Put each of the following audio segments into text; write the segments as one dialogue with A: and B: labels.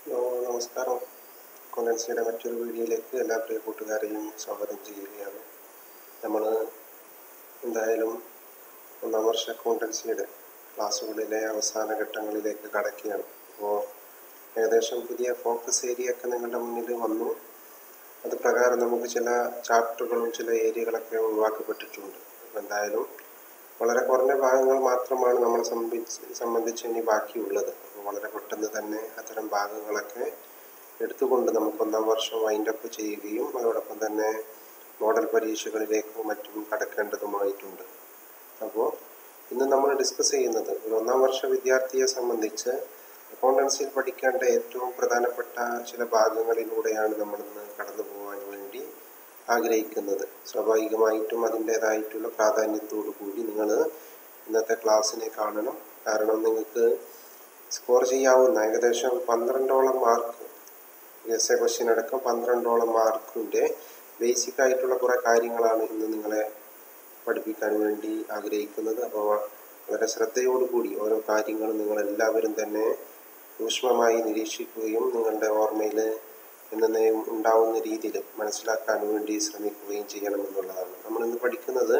A: നമസ്കാരം. അക്കൗണ്ടൻസിയുടെ മറ്റൊരു വീഡിയോയിലേക്ക് എല്ലാ പ്രിയ കൂട്ടുകാരെയും സ്വാഗതം ചെയ്യുകയാണ്. നമ്മൾ എന്തായാലും ഒന്നാം വർഷ അക്കൗണ്ടൻസിയുടെ ക്ലാസ്സുകളിലെ അവസാന ഘട്ടങ്ങളിലേക്ക് കടക്കുകയാണ്. അപ്പോൾ ഏകദേശം പുതിയ ഫോക്കസ് ഏരിയ ഒക്കെ നിങ്ങളുടെ മുന്നിൽ വന്നു. അത് പ്രകാരം നമുക്ക് ചില ചാപ്റ്ററുകളും ചില ഏരിയകളൊക്കെ ഒഴിവാക്കപ്പെട്ടിട്ടുണ്ട്. അപ്പോൾ എന്തായാലും വളരെ കുറഞ്ഞ ഭാഗങ്ങൾ മാത്രമാണ് നമ്മളെ സംബന്ധിച്ച് ഇനി ബാക്കിയുള്ളത്. അപ്പോൾ വളരെ പെട്ടെന്ന് തന്നെ അത്തരം ഭാഗങ്ങളൊക്കെ എടുത്തുകൊണ്ട് നമുക്ക് ഒന്നാം വർഷം വൈൻഡപ്പ് ചെയ്യുകയും അതോടൊപ്പം തന്നെ മോഡൽ പരീക്ഷകളിലേക്കും മറ്റും കടക്കേണ്ടതുമായിട്ടുണ്ട്. അപ്പോൾ ഇന്ന് നമ്മൾ ഡിസ്കസ് ചെയ്യുന്നത് ഒരു ഒന്നാം വർഷ വിദ്യാർത്ഥിയെ സംബന്ധിച്ച് അക്കൗണ്ടൻസിയിൽ പഠിക്കേണ്ട ഏറ്റവും പ്രധാനപ്പെട്ട ചില ഭാഗങ്ങളിലൂടെയാണ് നമ്മളിന്ന് കടന്നു പോകാൻ വേണ്ടി ആഗ്രഹിക്കുന്നത്. സ്വാഭാവികമായിട്ടും അതിൻ്റേതായിട്ടുള്ള പ്രാധാന്യത്തോടു കൂടി നിങ്ങൾ ഇന്നത്തെ ക്ലാസ്സിനെ കാണണം. കാരണം നിങ്ങൾക്ക് സ്കോർ ചെയ്യാവുന്ന ഏകദേശം 12ഓളം മാർക്ക്, എസ് എ ക്വസ്റ്റ്യൻ അടക്കം 12ഓളം മാർക്കിൻ്റെ ബേസിക് ആയിട്ടുള്ള കുറേ കാര്യങ്ങളാണ് ഇന്ന് നിങ്ങളെ പഠിപ്പിക്കാൻ വേണ്ടി ആഗ്രഹിക്കുന്നത്. അപ്പോൾ വളരെ ശ്രദ്ധയോടുകൂടി ഓരോ കാര്യങ്ങളും നിങ്ങളെല്ലാവരും തന്നെ സൂക്ഷ്മമായി നിരീക്ഷിക്കുകയും നിങ്ങളുടെ ഓർമ്മയിൽ എന്നേയും ഉണ്ടാവുന്ന രീതിയിൽ മനസ്സിലാക്കാൻ വേണ്ടി ശ്രമിക്കുകയും ചെയ്യണമെന്നുള്ളതാണ്. നമ്മളിന്ന് പഠിക്കുന്നത്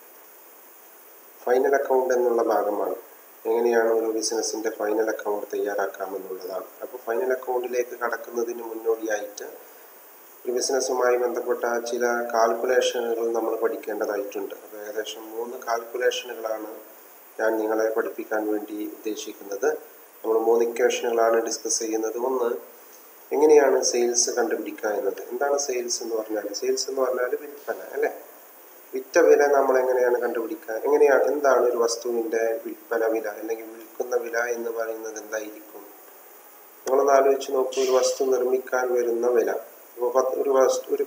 A: ഫൈനൽ അക്കൗണ്ട് എന്നുള്ള ഭാഗമാണ്. എങ്ങനെയാണ് ഒരു ബിസിനസ്സിൻ്റെ ഫൈനൽ അക്കൗണ്ട് തയ്യാറാക്കാമെന്നുള്ളതാണ്. അപ്പോൾ ഫൈനൽ അക്കൗണ്ടിലേക്ക് കടക്കുന്നതിന് മുന്നോടിയായിട്ട് ഒരു ബിസിനസ്സുമായി ബന്ധപ്പെട്ട ചില കാൽക്കുലേഷനുകൾ നമ്മൾ പഠിക്കേണ്ടതായിട്ടുണ്ട്. അപ്പോൾ ഏകദേശം 3 കാൽക്കുലേഷനുകളാണ് ഞാൻ നിങ്ങളെ പഠിപ്പിക്കാൻ വേണ്ടി ഉദ്ദേശിക്കുന്നത്. നമ്മൾ 3 ഇക്വേഷനുകളാണ് ഡിസ്കസ് ചെയ്യുന്നത്. ഒന്ന്, എങ്ങനെയാണ് സെയിൽസ് കണ്ടുപിടിക്കുക എന്നത്. എന്താണ് സെയിൽസ് എന്ന് പറഞ്ഞാൽ? സെയിൽസ് എന്ന് പറഞ്ഞാൽ വിൽപ്പന അല്ലേ. വിറ്റ വില നമ്മൾ എങ്ങനെയാണ് കണ്ടുപിടിക്കുക? എന്താണ് ഒരു വസ്തുവിൻ്റെ വിൽപ്പന വില അല്ലെങ്കിൽ വിൽക്കുന്ന വില എന്ന് പറയുന്നത് എന്തായിരിക്കും? നിങ്ങളൊന്ന് ആലോചിച്ച് നോക്കൂ. ഒരു വസ്തു നിർമ്മിക്കാൻ വരുന്ന വില. ഇപ്പോൾ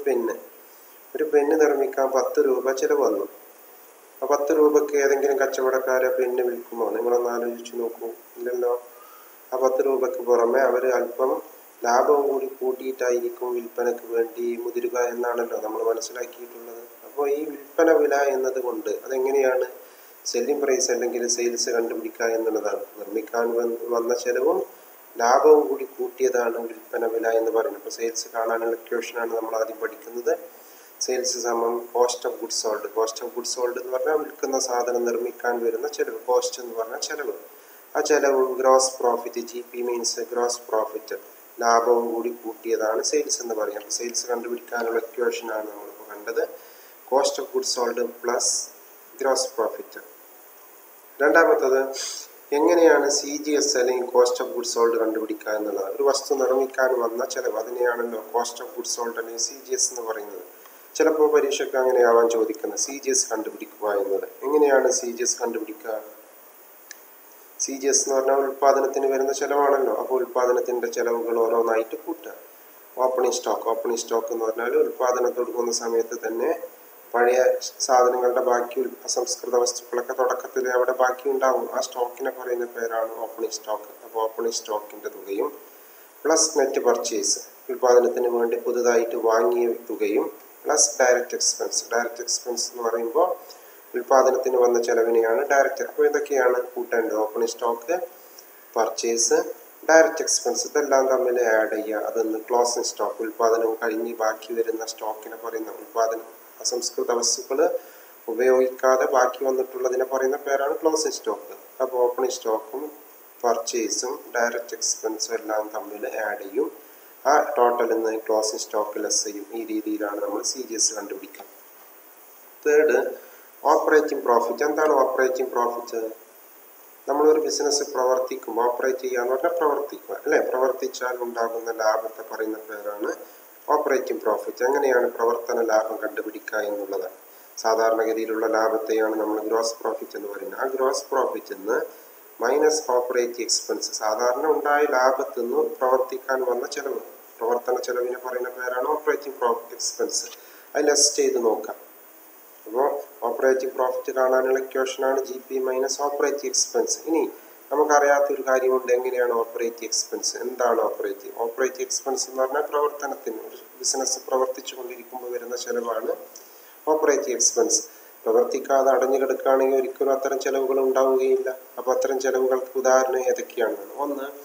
A: ഒരു പെണ്ണ് നിർമ്മിക്കാൻ 10 രൂപ ചിലവ് വന്നു. ആ 10 രൂപയ്ക്ക് ഏതെങ്കിലും കച്ചവടക്കാരെ പെണ്ണ് വിൽക്കുമോ? നിങ്ങളൊന്ന് ആലോചിച്ച് നോക്കൂ. ഇല്ലല്ലോ. ആ 10 രൂപയ്ക്ക് പുറമെ അവർ അല്പം ലാഭവും കൂടി കൂട്ടിയിട്ടായിരിക്കും വിൽപ്പനയ്ക്ക് വേണ്ടി മുതിരുക എന്നാണല്ലോ നമ്മൾ മനസ്സിലാക്കിയിട്ടുള്ളത്. അപ്പോൾ ഈ വിൽപ്പന വില എന്നത് കൊണ്ട് അതെങ്ങനെയാണ് സെല്ലിംഗ് പ്രൈസ് അല്ലെങ്കിൽ സെയിൽസ് കണ്ടുപിടിക്കുക എന്നുള്ളതാണ്. നിർമ്മിക്കാൻ വന്ന ചെലവും ലാഭവും കൂടി കൂട്ടിയതാണ് വിൽപ്പന വില എന്ന് പറയുന്നത്. അപ്പോൾ സെയിൽസ് കാണാനുള്ള ഇക്വേഷനാണ് നമ്മൾ ആദ്യം പഠിക്കുന്നത്. സെയിൽസ് സമം cost of goods sold. Cost of goods sold എന്ന് പറഞ്ഞാൽ വിൽക്കുന്ന സാധനം നിർമ്മിക്കാൻ വരുന്ന ചെലവ്. കോസ്റ്റ് എന്ന് പറഞ്ഞാൽ ചെലവ്. ആ ചെലവും gross profit, GP means gross profit, ലാഭവും കൂടി കൂട്ടിയതാണ് സെയിൽസ് എന്ന് പറയുന്നത്. അപ്പോൾ സെയിൽസ് കണ്ടുപിടിക്കാനുള്ള ഇക്വേഷനാണ് നമ്മളിപ്പോൾ കണ്ടത്. Cost of goods sold plus gross profit. രണ്ടാമത്തത്, എങ്ങനെയാണ് CGS അല്ലെങ്കിൽ കോസ്റ്റ് ഓഫ് ഗുഡ്സ് സോൾഡ് കണ്ടുപിടിക്കുക എന്നുള്ളത്. ഒരു വസ്തു നിർമ്മിക്കാൻ വന്ന ചെലവ്, അതിനെയാണല്ലോ കോസ്റ്റ് ഓഫ് ഗുഡ്സ് സോൾഡ് അല്ലെങ്കിൽ CGS എന്ന് പറയുന്നത്. ചിലപ്പോൾ പരീക്ഷയ്ക്ക് അങ്ങനെയാവാൻ ചോദിക്കുന്നത് CGS കണ്ടുപിടിക്കുക എന്നത്. എങ്ങനെയാണ് CGS കണ്ടുപിടിക്കുക? CGS എന്ന് പറഞ്ഞാൽ ഉൽപ്പാദനത്തിന് വരുന്ന ചിലവാണല്ലോ. അപ്പോൾ ഉൽപ്പാദനത്തിൻ്റെ ചിലവുകൾ ഓരോന്നായിട്ട് കൂട്ടുക. ഓപ്പണിംഗ് സ്റ്റോക്ക് എന്ന് പറഞ്ഞാൽ ഉൽപ്പാദനം തുടങ്ങുന്ന സമയത്ത് തന്നെ പഴയ സാധനങ്ങളുടെ ബാക്കി അസംസ്കൃത വസ്തുക്കളൊക്കെ തുടക്കത്തിൽ അവിടെ ബാക്കി ഉണ്ടാവും. ആ സ്റ്റോക്കിനെ പറയുന്ന പേരാണ് ഓപ്പണിംഗ് സ്റ്റോക്ക്. അപ്പോൾ ഓപ്പണിംഗ് സ്റ്റോക്കിൻ്റെ തുകയും പ്ലസ് നെറ്റ് പർച്ചേസ്, ഉൽപ്പാദനത്തിന് വേണ്ടി പുതുതായിട്ട് വാങ്ങിയ തുകയും പ്ലസ് ഡയറക്റ്റ് എക്സ്പെൻസ് എന്ന് പറയുമ്പോൾ ഉൽപ്പാദനത്തിന് വന്ന ചെലവിനെയാണ് ഡയറക്റ്റ്. അപ്പോൾ ഇതൊക്കെയാണ് കൂട്ടേണ്ടത്. Opening stock, purchase, direct expense ഇതെല്ലാം തമ്മിൽ ആഡ് ചെയ്യുക. അതൊന്ന് ക്ലോസിംഗ് സ്റ്റോക്ക്, ഉൽപ്പാദനം കഴിഞ്ഞ് ബാക്കി വരുന്ന സ്റ്റോക്കിനെ പറയുന്ന അസംസ്കൃത വസ്തുക്കൾ ഉപയോഗിക്കാതെ ബാക്കി വന്നിട്ടുള്ളതിനെ പറയുന്ന പേരാണ് ക്ലോസിംഗ് സ്റ്റോക്ക്. അപ്പോൾ ഓപ്പണിംഗ് സ്റ്റോക്കും പർച്ചേസും ഡയറക്റ്റ് എക്സ്പെൻസും എല്ലാം തമ്മിൽ ആഡ് ചെയ്യും. ആ ടോട്ടലിൽ നിന്ന് ക്ലോസിംഗ് സ്റ്റോക്ക് ലെസ് ചെയ്യും. ഈ രീതിയിലാണ് നമ്മൾ CGS കണ്ടുപിടിക്കുക. Third, operating profit. എന്താണ് ഓപ്പറേറ്റിംഗ് പ്രോഫിറ്റ്? നമ്മളൊരു ബിസിനസ് പ്രവർത്തിക്കുമ്പോൾ, ഓപ്പറേറ്റ് ചെയ്യുക എന്ന് പറഞ്ഞാൽ പ്രവർത്തിക്കുക അല്ലേ. പ്രവർത്തിച്ചാൽ ഉണ്ടാകുന്ന ലാഭത്തെ പറയുന്ന പേരാണ് ഓപ്പറേറ്റിംഗ് പ്രോഫിറ്റ്. എങ്ങനെയാണ് പ്രവർത്തന ലാഭം കണ്ടുപിടിക്കുക എന്നുള്ളതാണ്. സാധാരണഗതിയിലുള്ള ലാഭത്തെയാണ് നമ്മൾ ഗ്രോസ് പ്രോഫിറ്റ് എന്ന് പറയുന്നത്. ആ ഗ്രോസ് പ്രോഫിറ്റിൽ നിന്ന് മൈനസ് ഓപ്പറേറ്റിംഗ് എക്സ്പെൻസ്, സാധാരണ ഉണ്ടായ ലാഭത്തിൽ നിന്ന് പ്രവർത്തിക്കാൻ വന്ന ചെലവ്, പ്രവർത്തന ചെലവിനെ പറയുന്ന പേരാണ് ഓപ്പറേറ്റിംഗ് എക്സ്പെൻസ്. അത് ലെസ് ചെയ്ത് നോക്കാം. അപ്പോൾ ഓപ്പറേറ്റിംഗ് പ്രോഫിറ്റ് കാണാനുള്ള ഇക്വേഷനാണ് GP മൈനസ് ഓപ്പറേറ്റിംഗ് എക്സ്പെൻസ്. ഇനി നമുക്കറിയാത്തൊരു കാര്യമുണ്ട്. എങ്ങനെയാണ് ഓപ്പറേറ്റിംഗ് എക്സ്പെൻസ്? എന്താണ് ഓപ്പറേറ്റിംഗ് എക്സ്പെൻസ് എന്ന് പറഞ്ഞാൽ പ്രവർത്തനത്തിന്, ഒരു ബിസിനസ് പ്രവർത്തിച്ചു കൊണ്ടിരിക്കുമ്പോൾ വരുന്ന ചെലവാണ് ഓപ്പറേറ്റിംഗ് എക്സ്പെൻസ്. പ്രവർത്തിക്കാതെ അടഞ്ഞു കിടക്കുകയാണെങ്കിൽ ഒരിക്കലും അത്തരം ചെലവുകൾ ഉണ്ടാവുകയില്ല. അപ്പോൾ അത്തരം ചെലവുകൾക്ക് ഉദാഹരണം ഏതൊക്കെയാണ്? ഒന്ന്,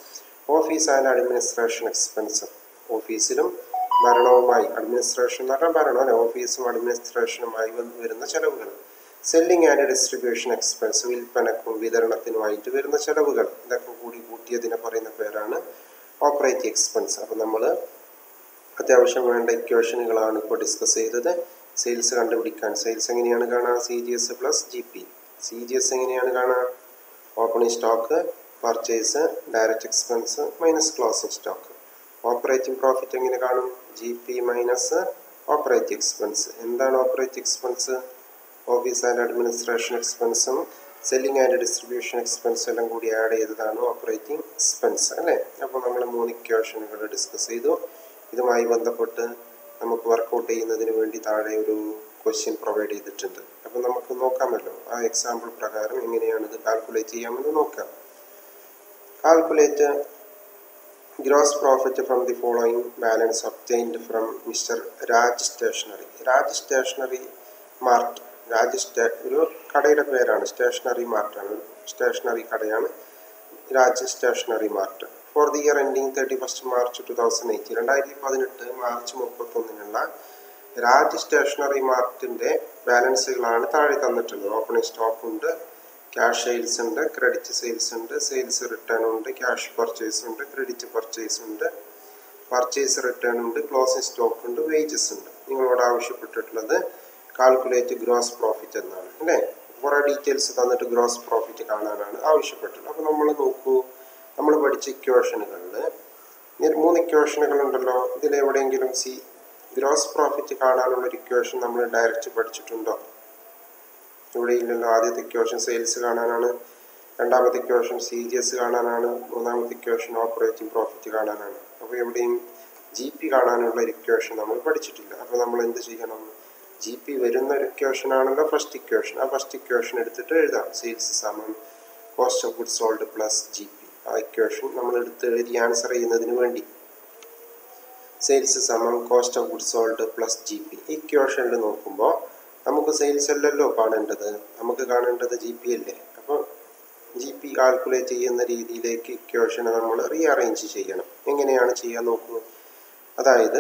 A: ഓഫീസ് ആൻഡ് അഡ്മിനിസ്ട്രേഷൻ എക്സ്പെൻസ്, ഓഫീസിലും ഭരണവുമായി, അഡ്മിനിസ്ട്രേഷൻ എന്ന് പറഞ്ഞാൽ ഭരണം അല്ലെ, ഓഫീസും അഡ്മിനിസ്ട്രേഷനുമായി വരുന്ന ചെലവുകൾ. സെല്ലിംഗ് ആൻഡ് ഡിസ്ട്രിബ്യൂഷൻ എക്സ്പെൻസ്, വിൽപ്പനക്കും വിതരണത്തിനുമായിട്ട് വരുന്ന ചെലവുകൾ. ഇതൊക്കെ കൂടി കൂട്ടിയതിനെ പറയുന്ന പേരാണ് ഓപ്പറേറ്റിംഗ് എക്സ്പെൻസ്. അപ്പം നമ്മൾ അത്യാവശ്യം വേണ്ട ഇക്വേഷനുകളാണ് ഇപ്പോൾ ഡിസ്കസ് ചെയ്തത്. സെയിൽസ് കണ്ടുപിടിക്കാൻ സെയിൽസ് എങ്ങനെയാണ് കാണുക? CGS plus GP. CGS എങ്ങനെയാണ് കാണുക? Opening stock purchase direct expense minus closing stock. Operating profit എങ്ങനെ കാണും? GP minus operating expense. എന്താണ് operating expense? Office and administration എക്സ്പെൻസും സെല്ലിംഗ് ആൻഡ് ഡിസ്ട്രിബ്യൂഷൻ എക്സ്പെൻസ് എല്ലാം കൂടി ആഡ് ചെയ്തതാണ് ഓപ്പറേറ്റിംഗ് എക്സ്പെൻസ് അല്ലേ. അപ്പോൾ നമ്മൾ 3 ഇക്വേഷനുകൾ ഡിസ്കസ് ചെയ്തു. ഇതുമായി ബന്ധപ്പെട്ട് നമുക്ക് വർക്കൗട്ട് ചെയ്യുന്നതിന് വേണ്ടി താഴെ ഒരു ക്വസ്റ്റ്യൻ പ്രൊവൈഡ് ചെയ്തിട്ടുണ്ട്. അപ്പം നമുക്ക് നോക്കാമല്ലോ ആ എക്സാമ്പിൾ പ്രകാരം എങ്ങനെയാണ് ഇത് കാൽക്കുലേറ്റ് ചെയ്യാമെന്ന് നോക്കാം. Calculate gross profit from the following balance obtained from mister Raj stationery. Raj stationery mart, ഒരു കടയുടെ പേരാണ്, സ്റ്റേഷനറി മാർട്ടാണ്, സ്റ്റേഷനറി കടയാണ് Raj stationery mart. For the year ending 31 March 2018, 2018 March 31 Raj stationery മാർട്ടിൻ്റെ ബാലൻസുകളാണ് താഴെ തന്നിട്ടുള്ളത്. ഓപ്പണിംഗ് സ്റ്റോക്ക് ഉണ്ട്, ക്യാഷ് സെയിൽസ് ഉണ്ട്, ക്രെഡിറ്റ് സെയിൽസ് ഉണ്ട്, സെയിൽസ് റിട്ടേൺ ഉണ്ട്, ക്യാഷ് പർച്ചേസ് ഉണ്ട്, ക്രെഡിറ്റ് പർച്ചേസ് ഉണ്ട്, പർച്ചേസ് റിട്ടേൺ ഉണ്ട്, ക്ലോസിംഗ് സ്റ്റോക്ക് ഉണ്ട്, വേജസ് ഉണ്ട്. നിങ്ങളോട് ആവശ്യപ്പെട്ടിട്ടുള്ളത് കാൽക്കുലേറ്റ് ഗ്രോസ് പ്രോഫിറ്റ് എന്നാണ് അല്ലേ. കുറേ ഡീറ്റെയിൽസ് തന്നിട്ട് ഗ്രോസ് പ്രോഫിറ്റ് കാണാനാണ് ആവശ്യപ്പെട്ടുള്ളത്. അപ്പോൾ നമ്മൾ നോക്കൂ, നമ്മൾ പഠിച്ച ഇക്വേഷനുകളിൽ 3 ഇക്വേഷനുകൾ ഉണ്ടല്ലോ. ഇതിലെവിടെയെങ്കിലും ഗ്രോസ് പ്രോഫിറ്റ് കാണാനുള്ളൊരു ഇക്വേഷൻ നമ്മൾ ഡയറക്റ്റ് പഠിച്ചിട്ടുണ്ടോ? ഇവിടെ ഇല്ലല്ലോ. ആദ്യത്തെ ഇക്വേഷൻ സെയിൽസ് കാണാനാണ്, രണ്ടാമത്തെ ഇക്വേഷൻ CGS കാണാനാണ്, മൂന്നാമത്തെ ഇക്വേഷൻ ഓപ്പറേറ്റിംഗ് പ്രോഫിറ്റ് കാണാനാണ്. അപ്പോൾ എവിടെയും GP കാണാനുള്ള ഒരു ഇക്വേഷൻ നമ്മൾ പഠിച്ചിട്ടില്ല. അപ്പോൾ നമ്മൾ എന്ത് ചെയ്യണം? GP വരുന്ന ഒരു ഇക്വേഷൻ ആണല്ലോ ഫസ്റ്റ് ഇക്വേഷൻ. ആ ഫസ്റ്റ് ഇക്വേഷൻ എടുത്തിട്ട് എഴുതാം. സെയിൽസ് സമം cost of goods sold plus GP. ആ ഇക്വേഷൻ നമ്മൾ എടുത്ത് എഴുതി ആൻസർ ചെയ്യുന്നതിന് വേണ്ടി സെയിൽസ് സമം cost of goods sold plus GP. ഈ ഇക്വേഷനിൽ നോക്കുമ്പോൾ നമുക്ക് സെയിൽസ് അല്ലല്ലോ കാണേണ്ടത്, നമുക്ക് കാണേണ്ടത് GP അല്ലേ. അപ്പോൾ GP കാൽക്കുലേറ്റ് ചെയ്യുന്ന രീതിയിലേക്ക് ഇക്വേഷനെ നമ്മൾ റീഅറേഞ്ച് ചെയ്യണം. എങ്ങനെയാണ് ചെയ്യാൻ നോക്കൂ. അതായത്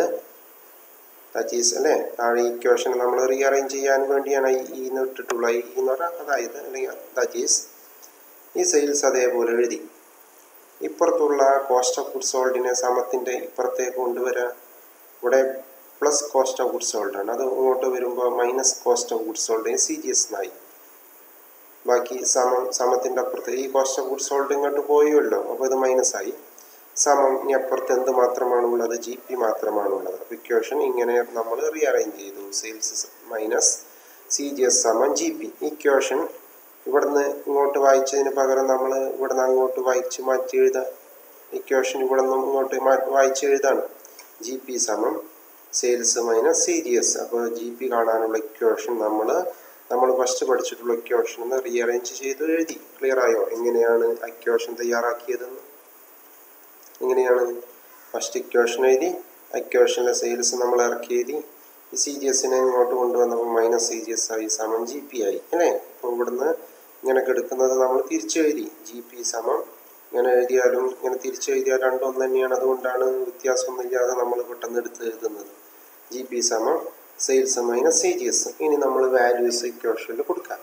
A: അല്ലേ, താഴെ ഇക്വേഷൻ നമ്മൾ റീഅറേഞ്ച് ചെയ്യാൻ വേണ്ടിയാണ് ഈ ഇട്ടിട്ടുള്ള ഈ എന്ന് പറഞ്ഞാൽ, അതായത് അല്ലെങ്കിൽ ഈ സെയിൽസ് അതേപോലെ എഴുതി ഇപ്പുറത്തുള്ള കോസ്റ്റ് ഓഫ് ഗുഡ്സ് സോൾഡിനെ സമത്തിൻ്റെ ഇപ്പുറത്തേക്ക് കൊണ്ടുവരാം. ഇവിടെ plus cost of goods sold ആണ്, അത് ഇങ്ങോട്ട് വരുമ്പോൾ minus cost of goods sold CGS എന്നായി. ബാക്കി സമത്തിൻ്റെ അപ്പുറത്ത് ഈ കോസ്റ്റ് ഓഫ് ഗുഡ്സ് സോൾഡ് ഇങ്ങോട്ട് പോയല്ലോ, അപ്പോൾ ഇത് മൈനസായി. സമം ഇനി അപ്പുറത്ത് എന്ത് മാത്രമാണുള്ളത്? GP മാത്രമാണുള്ളത്. അപ്പോൾ ഇക്വേഷൻ ഇങ്ങനെ നമ്മൾ റീഅറേഞ്ച് ചെയ്തു. സെയിൽസ് മൈനസ് CGS സമം GP. ഇക്വേഷൻ ഇവിടുന്ന് ഇങ്ങോട്ട് വായിച്ചതിന് പകരം നമ്മൾ ഇവിടുന്ന് അങ്ങോട്ട് വായിച്ച് മാറ്റി എഴുതാം. ഇക്വേഷൻ ഇവിടെ നിന്ന് ഇങ്ങോട്ട് വായിച്ച് എഴുതാണ്. GP സമം സെയിൽസ് മൈനസ് CGS. അപ്പോൾ GP കാണാനുള്ള ഇക്വേഷൻ നമ്മൾ ഫസ്റ്റ് പഠിച്ചിട്ടുള്ള ഇക്വേഷൻ ഒന്ന് റീഅറേഞ്ച് ചെയ്ത് എഴുതി. ക്ലിയർ ആയോ എങ്ങനെയാണ് ഇക്വേഷൻ തയ്യാറാക്കിയതെന്ന്? എങ്ങനെയാണ്? ഫസ്റ്റ് ഇക്വേഷൻ എഴുതി, ഇക്വേഷനിലെ സെയിൽസ് നമ്മൾ ഇറക്കി എഴുതി, ഈ CGSനെ ഇങ്ങോട്ട് കൊണ്ടുവന്നപ്പോൾ മൈനസ് CGS ആയി സമം GP ആയി അല്ലേ. അപ്പോൾ ഇവിടുന്ന് ഇങ്ങനെ എടുക്കുന്നത് നമ്മൾ തിരിച്ചെഴുതി. GP സമം ഇങ്ങനെ എഴുതിയാലും ഇങ്ങനെ തിരിച്ചെഴുതിയാൽ രണ്ടും ഒന്ന് തന്നെയാണ്. അതുകൊണ്ടാണ് വ്യത്യാസമൊന്നുമില്ലാതെ നമ്മൾ പെട്ടെന്ന് എടുത്ത് എഴുതുന്നത്. GP സമം സെയിൽസ് മൈനസ് CGS. ഇനി നമ്മൾ വാല്യൂസ് ഇക്വേഷനിൽ കൊടുക്കാം.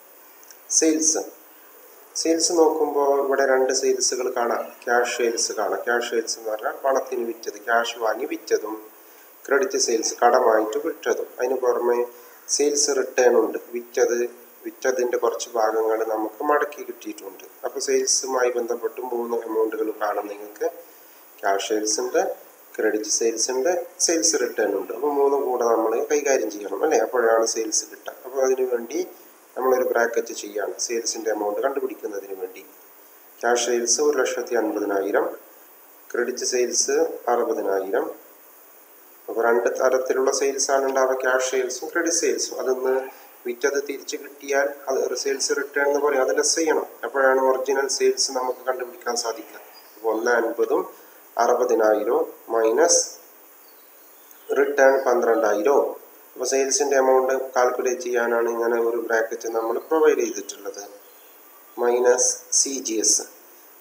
A: സെയിൽസ് നോക്കുമ്പോൾ ഇവിടെ 2 സെയിൽസുകൾ കാണാം. ക്യാഷ് സെയിൽസ് കാണാം. ക്യാഷ് സെയിൽസ് എന്ന് പറഞ്ഞാൽ പണത്തിന് വിറ്റത്, ക്യാഷ് വാങ്ങി വിറ്റതും, ക്രെഡിറ്റ് സെയിൽസ് കടമായിട്ട് വിറ്റതും. അതിന് പുറമെ സെയിൽസ് റിട്ടേൺ ഉണ്ട്, വിറ്റതിൻ്റെ കുറച്ച് ഭാഗങ്ങൾ നമുക്ക് മടക്കി കിട്ടിയിട്ടുണ്ട്. അപ്പോൾ സെയിൽസുമായി ബന്ധപ്പെട്ട് 3 എമൗണ്ടുകൾ കാണാം നിങ്ങൾക്ക്. ക്യാഷ് സെയിൽസ് ഉണ്ട്, ക്രെഡിറ്റ് സെയിൽസ് ഉണ്ട്, സെയിൽസ് റിട്ടേൺ ഉണ്ട്. അപ്പോൾ 3 കൂടെ നമ്മൾ കൈകാര്യം ചെയ്യണം അല്ലേ, അപ്പോഴാണ് സെയിൽസ് കിട്ടുക. അപ്പോൾ അതിനു വേണ്ടി നമ്മളൊരു ബ്രാക്കറ്റ് ചെയ്യാണ് സെയിൽസിൻ്റെ എമൗണ്ട് കണ്ടുപിടിക്കുന്നതിന് വേണ്ടി. Cash sales 1,50,000, credit sales 60,000. അപ്പോൾ 2 തരത്തിലുള്ള സെയിൽസാണ് ഉണ്ടാവുക, ക്യാഷ് സെയിൽസും ക്രെഡിറ്റ് സെയിൽസും. അതൊന്ന് വിറ്റത് തിരിച്ച് കിട്ടിയാൽ അത് സെയിൽസ് റിട്ടേൺ എന്ന് പറയും, അത് ലെസ് ചെയ്യണം. അപ്പോഴാണ് ഒറിജിനൽ സെയിൽസ് നമുക്ക് കണ്ടുപിടിക്കാൻ സാധിക്കുക. അപ്പോൾ 1,50,000 60,000 മൈനസ് റിട്ടേൺ 12,000. അപ്പോൾ സെയിൽസിൻ്റെ എമൗണ്ട് കാൽക്കുലേറ്റ് ചെയ്യാനാണ് ഇങ്ങനെ ഒരു ബ്രാക്കറ്റ് നമ്മൾ പ്രൊവൈഡ് ചെയ്തിട്ടുള്ളത്. Minus CGS.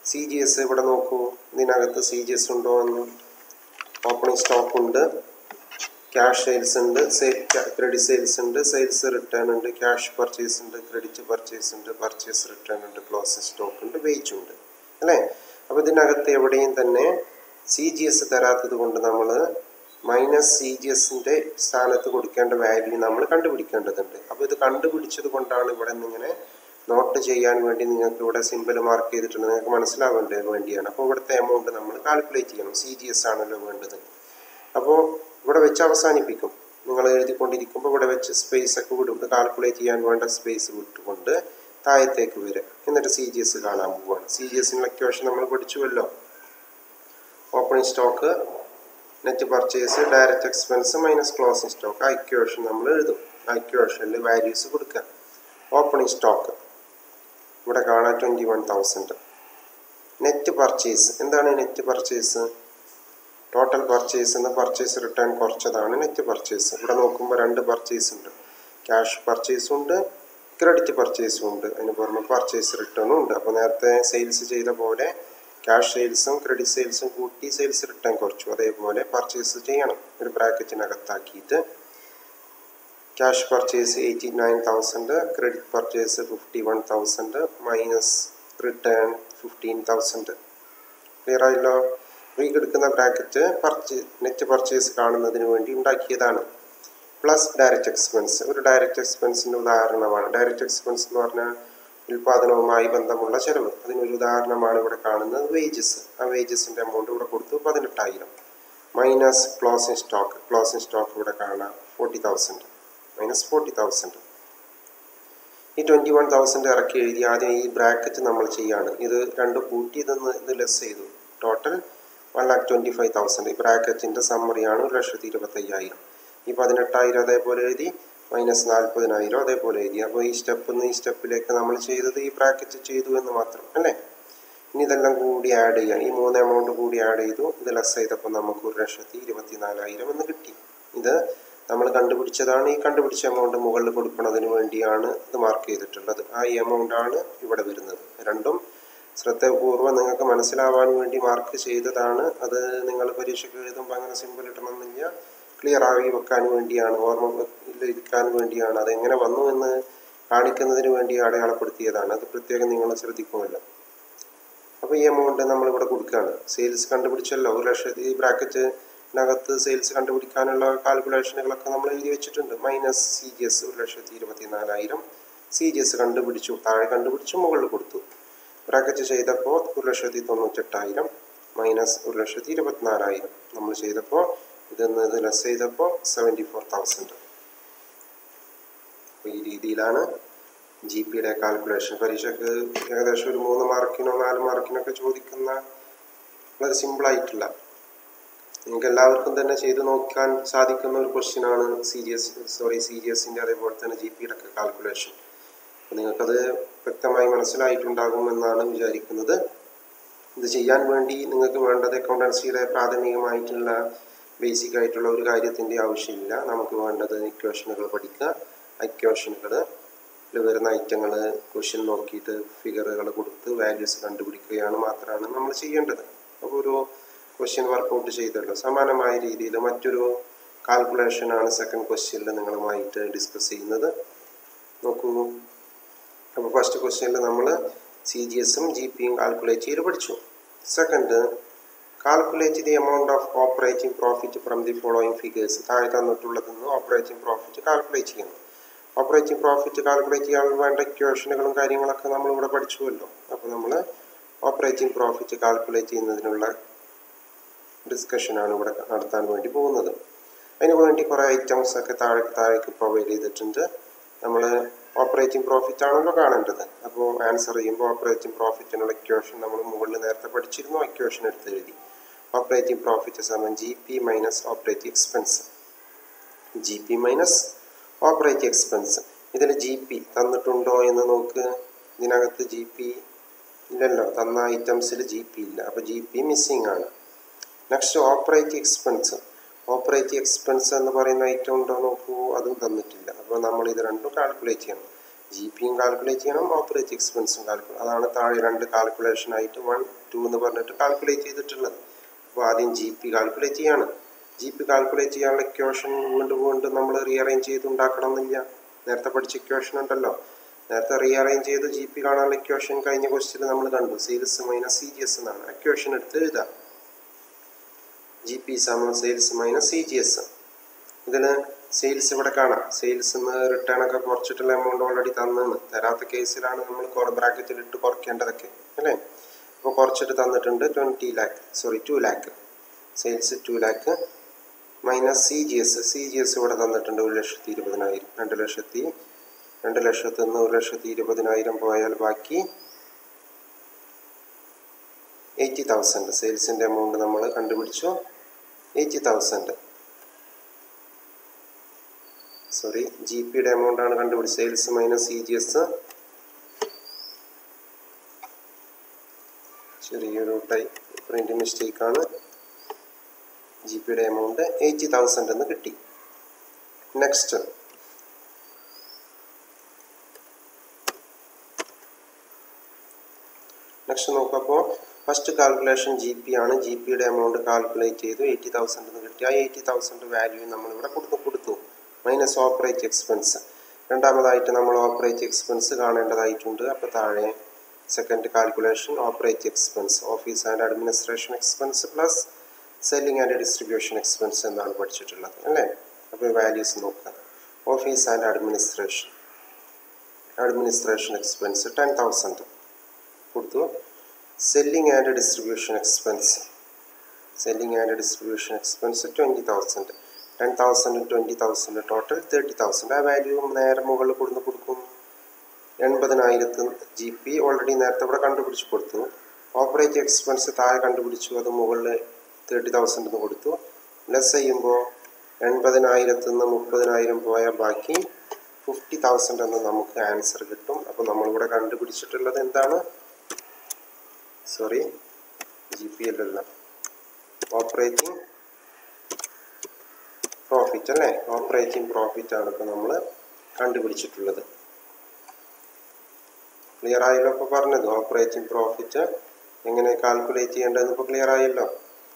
A: C G S ഇവിടെ നോക്കൂ, ഇതിനകത്ത് സി ജി എസ് ഉണ്ടോ എന്ന്. ഓപ്പണിംഗ് സ്റ്റോക്ക് ഉണ്ട്, ക്യാഷ് സെയിൽസ് ഉണ്ട്, ക്രെഡിറ്റ് സെയിൽസ് ഉണ്ട്, സെയിൽസ് റിട്ടേൺ ഉണ്ട്, ക്യാഷ് പർച്ചേസ് ഉണ്ട്, ക്രെഡിറ്റ് പർച്ചേസ് ഉണ്ട്, പർച്ചേസ് റിട്ടേൺ ഉണ്ട്, ക്ലോസിംഗ് സ്റ്റോക്ക് ഉണ്ട്, വെയിറ്റ് ഉണ്ട് അല്ലേ. അപ്പോൾ ഇതിനകത്ത് എവിടെയും തന്നെ സി ജി എസ് തരാത്തത് കൊണ്ട് നമ്മൾ മൈനസ് സി ജി എസിൻ്റെ സ്ഥാനത്ത് കൊടുക്കേണ്ട വാല്യൂ നമ്മൾ കണ്ടുപിടിക്കേണ്ടതുണ്ട്. അപ്പോൾ ഇത് കണ്ടുപിടിച്ചത് കൊണ്ടാണ് ഇവിടെ നിന്നിങ്ങനെ നോട്ട് ചെയ്യാൻ വേണ്ടി നിങ്ങൾക്ക് ഇവിടെ സിമ്പിൾ മാർക്ക് ചെയ്തിട്ടുണ്ട്, നിങ്ങൾക്ക് മനസ്സിലാവേണ്ട വേണ്ടിയാണ്. അപ്പോൾ ഇവിടുത്തെ എമൗണ്ട് നമ്മൾ കാൽക്കുലേറ്റ് ചെയ്യണം. സി ജി എസ് ആണല്ലോ വേണ്ടത്. അപ്പോൾ ഇവിടെ വെച്ച് അവസാനിപ്പിക്കും. നിങ്ങൾ എഴുതിക്കൊണ്ടിരിക്കുമ്പോൾ ഇവിടെ വെച്ച് സ്പേസ് ഒക്കെ വിടും. കാൽക്കുലേറ്റ് ചെയ്യാൻ വേണ്ട സ്പേസ് വിട്ടുകൊണ്ട് താഴത്തേക്ക് വരിക. എന്നിട്ട് സി ജി എസ് കാണാൻ പോവുകയാണ്. സി ജി എസിനുള്ള ഇക്വേഷൻ നമ്മൾ പഠിച്ചുവല്ലോ. Opening stock, net purchase, direct expense minus closing stock. ആ ഇക്വേഷൻ നമ്മൾ എഴുതും. ആ ഇക്വേഷനിൽ വാല്യൂസ് കൊടുക്കുക. ഓപ്പണിംഗ് സ്റ്റോക്ക് ഇവിടെ കാണാൻ 21,000. നെറ്റ് പർച്ചേസ്, എന്താണ് നെറ്റ് പർച്ചേസ്? ടോട്ടൽ പർച്ചേസ് എന്ന് പർച്ചേസ് റിട്ടേൺ കുറച്ചതാണ് നെറ്റ് പർച്ചേസ്. ഇവിടെ നോക്കുമ്പോൾ 2 പർച്ചേസ് ഉണ്ട്. ക്യാഷ് പർച്ചേസും ഉണ്ട്, ക്രെഡിറ്റ് പർച്ചേസും ഉണ്ട്, അതിന് പുറമെ പർച്ചേസ് റിട്ടേണും ഉണ്ട്. അപ്പോൾ നേരത്തെ സെയിൽസ് ചെയ്ത പോലെ ക്യാഷ് സെയിൽസും ക്രെഡിറ്റ് സെയിൽസും കൂട്ടി സെയിൽസ് റിട്ടേൺ കുറച്ചു. അതേപോലെ പർച്ചേസ് ചെയ്യണം. ഒരു ബ്രാക്കറ്റിനകത്താക്കിയിട്ട് cash purchase 89,000, credit purchase 51,000 minus return 15,000. Clear ആയല്ലോ? ഈ എടുക്കുന്ന ബ്രാക്കറ്റ് നെറ്റ് പർച്ചേസ് കാണുന്നതിന് വേണ്ടി ഉണ്ടാക്കിയതാണ്. Plus direct expense. ഒരു ഡയറക്റ്റ് എക്സ്പെൻസിൻ്റെ ഉദാഹരണമാണ്. ഡയറക്റ്റ് എക്സ്പെൻസ് എന്ന് പറഞ്ഞാൽ ഉൽപ്പാദനവുമായി ബന്ധമുള്ള ചെലവ്. അതിനൊരു ഉദാഹരണമാണ് ഇവിടെ കാണുന്നത് വേജസ്. ആ വേജസിൻ്റെ എമൗണ്ട് ഇവിടെ കൊടുത്തു 18,000 minus closing stock. Closing stock ഇവിടെ കാണാം 40,000 മൈനസ് 40,000. ഈ 21,000 ഇറക്കി എഴുതി ആദ്യം ഈ ബ്രാക്കറ്റ് നമ്മൾ ചെയ്യാണ്. ഇത് 2 കൂട്ടി ഇത് ലെസ് ചെയ്തു. ടോട്ടൽ 1,25,000. ഈ ബ്രാക്കറ്റിൻ്റെ സമ്മറിയാണ് 1,25,000. ഈ 18,000 അതേപോലെ എഴുതി, മൈനസ് 40,000 അതേപോലെ എഴുതി. അപ്പോൾ ഈ സ്റ്റെപ്പിൽ നിന്ന് ഈ സ്റ്റെപ്പിലേക്ക് നമ്മൾ ചെയ്തത് ഈ ബ്രാക്കറ്റ് ചെയ്തു എന്ന് മാത്രം അല്ലേ. ഇനി ഇതെല്ലാം കൂടി ആഡ് ചെയ്യാം. ഈ 3 എമൗണ്ട് കൂടി ആഡ് ചെയ്തു. ഇത് ലെസ് ചെയ്തപ്പോൾ നമുക്ക് 1,24,000 എന്ന് കിട്ടി. ഇത് നമ്മൾ കണ്ടുപിടിച്ചതാണ്. ഈ കണ്ടുപിടിച്ച എമൗണ്ട് മുകളിൽ കൊടുക്കുന്നതിന് വേണ്ടിയാണ് ഇത് മാർക്ക് ചെയ്തിട്ടുള്ളത്. ആ എമൗണ്ടാണ് ഇവിടെ വരുന്നത്. രണ്ടും ശ്രദ്ധപൂർവ്വം നിങ്ങൾക്ക് മനസ്സിലാവാൻ വേണ്ടി മാർക്ക് ചെയ്തതാണ്. അത് നിങ്ങൾ പരീക്ഷയ്ക്ക് എഴുതുമ്പോൾ അങ്ങനെ സിമ്പിൾ ഇടണമെന്നില്ല. ക്ലിയർ ആയി വെക്കാൻ വേണ്ടിയാണ്, ഓർമ്മയിലിരിക്കാൻ വേണ്ടിയാണ്. അതെങ്ങനെ വന്നു എന്ന് കാണിക്കുന്നതിന് വേണ്ടി അടയാളപ്പെടുത്തിയതാണ്. അത് പ്രത്യേകം നിങ്ങൾ ശ്രദ്ധിക്കുമല്ലോ. അപ്പോൾ ഈ എമൗണ്ട് നമ്മളിവിടെ കൊടുക്കുകയാണ്. സെയിൽസ് കണ്ടുപിടിച്ചല്ലോ. 1,00,000. ഈ ബ്രാക്കറ്റിനകത്ത് സെയിൽസ് കണ്ടുപിടിക്കാനുള്ള കാൽക്കുലേഷനുകളൊക്കെ നമ്മൾ എഴുതി വെച്ചിട്ടുണ്ട്. Minus C G S 1,24,000. C G S കണ്ടുപിടിച്ചു, താഴെ കണ്ടുപിടിച്ചു, മുകളിൽ കൊടുത്തു. ബ്രാക്കറ്റ് ചെയ്തപ്പോൾ 1,98,000 മൈനസ് 1,24,000 നമ്മൾ ചെയ്തപ്പോൾ ഇത് ലെസ് ചെയ്തപ്പോൾ 74,000. അപ്പോൾ ഈ രീതിയിലാണ് ജി പിയുടെ കാൽക്കുലേഷൻ. പരീക്ഷയ്ക്ക് ഏകദേശം ഒരു 3 മാർക്കിനോ 4 മാർക്കിനൊക്കെ ചോദിക്കുന്ന വളരെ സിമ്പിളായിട്ടുള്ള, നിങ്ങൾക്ക് എല്ലാവർക്കും തന്നെ ചെയ്ത് നോക്കാൻ സാധിക്കുന്ന ഒരു ക്വസ്റ്റ്യനാണ് സി ജി എസിൻ്റെ അതേപോലെ തന്നെ ജി പിയുടെ ഒക്കെ കാൽക്കുലേഷൻ. അപ്പോൾ നിങ്ങൾക്കത് വ്യക്തമായി മനസ്സിലായിട്ടുണ്ടാകുമെന്നാണ് വിചാരിക്കുന്നത്. ഇത് ചെയ്യാൻ വേണ്ടി നിങ്ങൾക്ക് വേണ്ടത് അക്കൗണ്ടൻസിയുടെ പ്രാഥമികമായിട്ടുള്ള ബേസിക് ആയിട്ടുള്ള ഒരു കാര്യത്തിൻ്റെ ആവശ്യമില്ല. നമുക്ക് വേണ്ടത് ഇക്വേഷനുകൾ പഠിക്കുക. ഇക്വേഷനുകളിൽ വരുന്ന ഐറ്റങ്ങൾ ക്വസ്റ്റ്യൻ നോക്കിയിട്ട് ഫിഗറുകൾ കൊടുത്ത് വാല്യൂസ് കണ്ടുപിടിക്കുകയാണ് മാത്രമാണ് നമ്മൾ ചെയ്യേണ്ടത്. അപ്പോൾ ഒരു ക്വസ്റ്റ്യൻ വർക്കൗട്ട് ചെയ്തല്ലോ. സമാനമായ രീതിയിൽ മറ്റൊരു കാൽക്കുലേഷനാണ് സെക്കൻഡ് ക്വസ്റ്റ്യനിൽ നിങ്ങളുമായിട്ട് ഡിസ്കസ് ചെയ്യുന്നത്. നോക്കൂ. അപ്പോൾ ഫസ്റ്റ് ക്വസ്റ്റ്യനിൽ നമ്മൾ സി ജി എസും ജി പിയും കാൽക്കുലേറ്റ് ചെയ്ത് പഠിച്ചു. Second, calculate the amount of operating profit from the following figures. താഴെ തന്നിട്ടുള്ളതിൽ നിന്ന് ഓപ്പറേറ്റിംഗ് പ്രോഫിറ്റ് കാൽക്കുലേറ്റ് ചെയ്യണം. ഓപ്പറേറ്റിംഗ് പ്രോഫിറ്റ് കാൽക്കുലേറ്റ് ചെയ്യാൻ വേണ്ട ഇക്വേഷനുകളും കാര്യങ്ങളൊക്കെ നമ്മളിവിടെ പഠിച്ചുവല്ലോ. അപ്പോൾ നമ്മൾ ഓപ്പറേറ്റിംഗ് പ്രോഫിറ്റ് കാൽക്കുലേറ്റ് ചെയ്യുന്നതിനുള്ള ഡിസ്കഷനാണ് ഇവിടെ നടത്താൻ വേണ്ടി പോകുന്നത്. അതിന് വേണ്ടി കുറേ ഐറ്റംസ് ഒക്കെ താഴേക്ക് പ്രൊവൈഡ് ചെയ്തിട്ടുണ്ട്. നമ്മൾ ഓപ്പറേറ്റിംഗ് പ്രോഫിറ്റ് ആണല്ലോ കാണേണ്ടത്. അപ്പോൾ ആൻസർ ചെയ്യുമ്പോൾ ഓപ്പറേറ്റിംഗ് പ്രോഫിറ്റിനുള്ള ഇക്വേഷൻ നമ്മൾ മുകളിൽ നേരത്തെ പഠിച്ചിരുന്നു. ഇക്വേഷൻ എടുത്ത് എഴുതി. ഓപ്പറേറ്റിംഗ് പ്രോഫിറ്റ് സമം G P minus operating expense. G P minus operating expense. ഇതിൽ ജി പി തന്നിട്ടുണ്ടോ എന്ന് നോക്ക്. ഇതിനകത്ത് ജി പി ഇല്ലല്ലോ. തന്ന ഐറ്റംസിൽ ജി പി ഇല്ല. അപ്പോൾ ജി പി മിസ്സിംഗ് ആണ്. Next operating expense. Operating expense എന്ന് പറയുന്ന ഐറ്റം ഉണ്ടോ നോക്കൂ. അതും തന്നിട്ടില്ല. അപ്പോൾ നമ്മൾ ഇത് രണ്ടും കാൽക്കുലേറ്റ് ചെയ്യണം. ജി പിയും കാൽക്കുലേറ്റ് ചെയ്യണം, ഓപ്പറേറ്റിംഗ് എക്സ്പെൻസും കാൽക്കുലേറ്റ്. അതാണ് താഴെ രണ്ട് കാൽക്കുലേഷനായിട്ട് 1, 2 എന്ന് പറഞ്ഞിട്ട് കാൽക്കുലേറ്റ് ചെയ്തിട്ടുള്ളത്. അപ്പോൾ ആദ്യം ജി പി കാൽക്കുലേറ്റ് ചെയ്യാണ്. ജി പി കാൽക്കുലേറ്റ് ചെയ്യാനുള്ള ഇക്വേഷൻ വീണ്ടും നമ്മൾ റീഅറേഞ്ച് ചെയ്ത് ഉണ്ടാക്കണം എന്നില്ല. നേരത്തെ പഠിച്ച ഇക്വേഷൻ ഉണ്ടല്ലോ, നേരത്തെ റീഅറേഞ്ച് ചെയ്ത് ജി പി കാണാനുള്ള ഇക്വേഷൻ കഴിഞ്ഞ ക്വസ്റ്റ്യൻ നമ്മൾ കണ്ടു. Sales minus C G S എന്നാണ്. ഇക്വേഷൻ എടുത്ത് എഴുതാം. ജി പി സമം sales minus C G S. ഇതിന് സെയിൽസ് ഇവിടെ കാണാം. സെയിൽസ് റിട്ടേൺ ഒക്കെ കുറച്ചിട്ടുള്ള എമൗണ്ട് ഓൾറെഡി തന്നെന്ന്. തരാത്ത കേസിലാണ് നമ്മൾ ബ്രാക്കറ്റിൽ ഇട്ട് കുറയ്ക്കേണ്ടതൊക്കെ അല്ലേ. അപ്പോൾ കുറച്ചിട്ട് തന്നിട്ടുണ്ട് 2 lakh. Sales 2 lakh minus C G S. C G S ഇവിടെ തന്നിട്ടുണ്ട് 1,20,000. 2 ലക്ഷത്തിൽ നിന്ന് 1,20,000 പോയാൽ ബാക്കി 80,000. സെയിൽസിൻ്റെ എമൗണ്ട് നമ്മൾ കണ്ടുപിടിച്ചു 80,000. ജി പിയുടെ എമൗണ്ട് ആണ് കണ്ടുപിടിച്ചത്. Sales minus C G S. ചെറിയൊരു പ്രിന്റ് മിസ്റ്റേക്ക് ആണ്. ജി പിയുടെ എമൗണ്ട് 80,000 എന്ന് കിട്ടി. നെക്സ്റ്റ് നോക്കപ്പോൾ ഫസ്റ്റ് കാൽക്കുലേഷൻ ജി പി ആണ്. ജി പിയുടെ എമൗണ്ട് കാൽക്കുലേറ്റ് ചെയ്തു 80,000 എന്ന് കിട്ടി. ആ 80,000 വാല്യൂ നമ്മളിവിടെ കൊടുത്തു മൈനസ് ഓപ്പറേറ്റിംഗ് എക്സ്പെൻസ്. രണ്ടാമതായിട്ട് നമ്മൾ ഓപ്പറേറ്റിംഗ് എക്സ്പെൻസ് കാണേണ്ടതായിട്ടുണ്ട്. അപ്പോൾ താഴെ second calculation operating expense, office and administration expense plus selling and distribution expense എന്നാണ് പഠിച്ചിട്ടുള്ളത് അല്ലേ. അപ്പോൾ വാല്യൂസ് നോക്കുക. ഓഫീസ് ആൻഡ് അഡ്മിനിസ്ട്രേഷൻ എക്സ്പെൻസ് 10,000 കൊടുത്തു. Selling and distribution expense 20,000. 10,000 20,000 total 30,000. ആ വാല്യൂ നേരെ മുകളിൽ കൊടുക്കും. 80,000 ജി പി ഓൾറെഡി നേരത്തെ ഇവിടെ കണ്ടുപിടിച്ച് കൊടുത്തു. ഓപ്പറേറ്റിംഗ് എക്സ്പെൻസ് താഴെ കണ്ടുപിടിച്ചു, അത് മുകളിൽ 30,000 എന്ന് കൊടുത്തു. ലെസ് ചെയ്യുമ്പോൾ 80,000 നിന്ന് 30,000 പോയാൽ ബാക്കി 50,000 എന്ന് നമുക്ക് ആൻസർ കിട്ടും. അപ്പോൾ നമ്മളിവിടെ കണ്ടുപിടിച്ചിട്ടുള്ളത് എന്താണ്? ജി പി അല്ലല്ല, ഓപ്പറേറ്റിംഗ് പ്രോഫിറ്റ് അല്ലേ. ഓപ്പറേറ്റിംഗ് പ്രോഫിറ്റ് ആണ് ഇപ്പോൾ നമ്മൾ കണ്ടുപിടിച്ചിട്ടുള്ളത്. ക്ലിയർ ആയല്ലോ? ഇപ്പോൾ പറഞ്ഞത് ഓപ്പറേറ്റിംഗ് പ്രോഫിറ്റ് എങ്ങനെ കാൽക്കുലേറ്റ് ചെയ്യേണ്ടതെന്ന് ഇപ്പോൾ ക്ലിയർ ആയല്ലോ.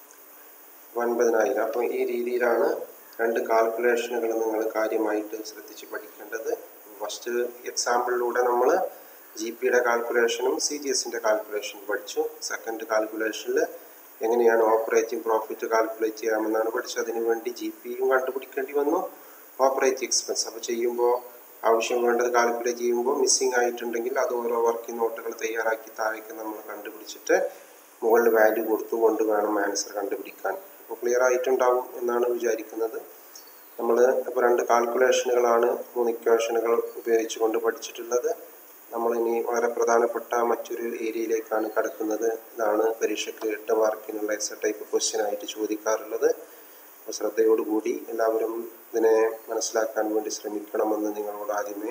A: 90,000. അപ്പോൾ ഈ രീതിയിലാണ് രണ്ട് കാൽക്കുലേഷനുകൾ നിങ്ങൾ കാര്യമായിട്ട് ശ്രദ്ധിച്ച് പഠിക്കേണ്ടത്. ഫസ്റ്റ് എക്സാമ്പിളിലൂടെ നമ്മൾ ജി പിയുടെ കാൽക്കുലേഷനും സി ജി എസിൻ്റെ കാൽക്കുലേഷനും പഠിച്ചു. സെക്കൻഡ് കാൽക്കുലേഷനിൽ എങ്ങനെയാണ് ഓപ്പറേറ്റിംഗ് പ്രോഫിറ്റ് കാൽക്കുലേറ്റ് ചെയ്യാമെന്നാണ് പഠിച്ചത്. അതിനു വേണ്ടി ജി പിയും കണ്ടുപിടിക്കേണ്ടി വന്നു, ഓപ്പറേറ്റിംഗ് എക്സ്പെൻസ്. അപ്പോൾ ചെയ്യുമ്പോൾ ആവശ്യം വേണ്ടത് കാൽക്കുലേറ്റ് ചെയ്യുമ്പോൾ മിസ്സിംഗ് ആയിട്ടുണ്ടെങ്കിൽ അത് ഓരോ വർക്കിംഗ് നോട്ടുകൾ തയ്യാറാക്കി താഴേക്ക് നമ്മൾ കണ്ടുപിടിച്ചിട്ട് മുകളിൽ വാല്യൂ കൊടുത്തുകൊണ്ട് വേണം ആൻസർ കണ്ടുപിടിക്കാൻ. അപ്പോൾ ക്ലിയർ ആയിട്ടുണ്ടാവും എന്നാണ് വിചാരിക്കുന്നത്. നമ്മൾ ഇപ്പോൾ രണ്ട് കാൽക്കുലേഷനുകളാണ് 3 ഇക്വേഷനുകൾ ഉപയോഗിച്ചുകൊണ്ട് പഠിച്ചിട്ടുള്ളത്. നമ്മളിനി വളരെ പ്രധാനപ്പെട്ട മറ്റൊരു ഏരിയയിലേക്കാണ് കടക്കുന്നത്. ഇതാണ് പരീക്ഷയ്ക്ക് 8 മാർക്കിനുള്ള ടൈപ്പ് ക്വസ്റ്റ്യൻ ആയിട്ട് ചോദിക്കാറുള്ളത്. അപ്പോൾ ശ്രദ്ധയോടുകൂടി എല്ലാവരും ഇതിനെ മനസ്സിലാക്കാൻ വേണ്ടി ശ്രമിക്കണമെന്ന് നിങ്ങളോട് ആദ്യമേ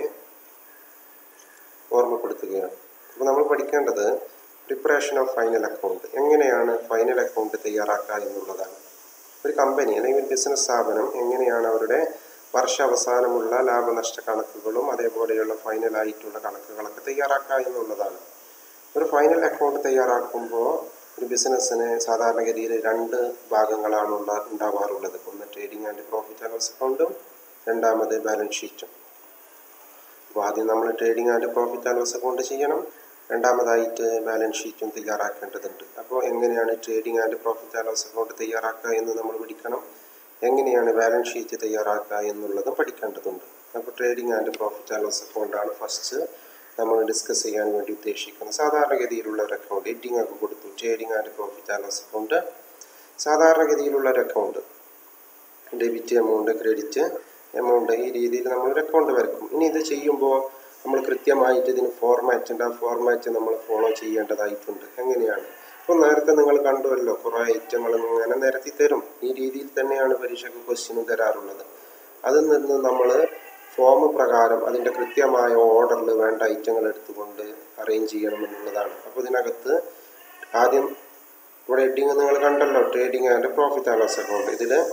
A: ഓർമ്മപ്പെടുത്തുകയാണ്. അപ്പോൾ നമ്മൾ പഠിക്കേണ്ടത് പ്രിപ്പറേഷൻ ഓഫ് ഫൈനൽ അക്കൗണ്ട്, എങ്ങനെയാണ് ഫൈനൽ അക്കൗണ്ട് തയ്യാറാക്കുക എന്നുള്ളതാണ്. ഒരു കമ്പനി അല്ലെങ്കിൽ ബിസിനസ് സ്ഥാപനം എങ്ങനെയാണ് അവരുടെ വർഷാവസാനമുള്ള ലാഭനഷ്ട കണക്കുകളും അതേപോലെയുള്ള ഫൈനലായിട്ടുള്ള കണക്കുകളൊക്കെ തയ്യാറാക്കുക എന്നുള്ളതാണ്. ഒരു ഫൈനൽ അക്കൗണ്ട് തയ്യാറാക്കുമ്പോൾ ഒരു ബിസിനസ്സിന് സാധാരണഗതിയിൽ 2 ഭാഗങ്ങളാണ് ഉണ്ടാവാറുള്ളത്. ഒന്ന് trading and profit and loss അക്കൗണ്ടും, രണ്ടാമത് ബാലൻസ് ഷീറ്റും. അപ്പോൾ ആദ്യം നമ്മൾ trading and profit and loss account ചെയ്യണം, രണ്ടാമതായിട്ട് ബാലൻസ് ഷീറ്റും തയ്യാറാക്കേണ്ടതുണ്ട്. അപ്പോൾ എങ്ങനെയാണ് trading and profit and loss account തയ്യാറാക്കുക എന്ന് നമ്മൾ പഠിക്കണം. എങ്ങനെയാണ് ബാലൻസ് ഷീറ്റ് തയ്യാറാക്കുക എന്നുള്ളതും പഠിക്കേണ്ടതുണ്ട്. അപ്പോൾ trading and profit and loss അക്കൗണ്ടാണ് ഫസ്റ്റ് നമ്മൾ ഡിസ്കസ് ചെയ്യാൻ വേണ്ടി ഉദ്ദേശിക്കുന്നത്. സാധാരണഗതിയിലുള്ള ഒരു അക്കൗണ്ട് ഹെഡിങ് ഒക്കെ കൊടുത്തു, trading and profit and loss account. സാധാരണഗതിയിലുള്ള ഒരു account, debit amount, credit amount, ഈ രീതിയിൽ നമ്മളൊരു അക്കൗണ്ട് വരക്കും. ഇനി ഇത് ചെയ്യുമ്പോൾ നമ്മൾ കൃത്യമായിട്ട് ഇതിന് ഫോർമാറ്റ് ഉണ്ട്. ആ ഫോർമാറ്റ് നമ്മൾ ഫോളോ ചെയ്യേണ്ടതായിട്ടുണ്ട്. എങ്ങനെയാണ്? അപ്പോൾ നേരത്തെ നിങ്ങൾ കണ്ടുവല്ലോ, കുറേ ഐറ്റങ്ങൾ ഇങ്ങനെ നിരത്തി തരും. ഈ രീതിയിൽ തന്നെയാണ് പരീക്ഷയ്ക്ക് ക്വസ്റ്റ്യനും തരാറുള്ളത്. അതിൽ നിന്ന് നമ്മൾ ഫോം പ്രകാരം അതിൻ്റെ കൃത്യമായ ഓർഡറിൽ വേണ്ട ഐറ്റങ്ങൾ എടുത്തുകൊണ്ട് അറേഞ്ച് ചെയ്യണമെന്നുള്ളതാണ്. അപ്പോൾ ഇതിനകത്ത് ആദ്യം ഇവിടെ ഹെഡിങ് നിങ്ങൾ കണ്ടല്ലോ, trading and profit and loss account. ഇതിൽ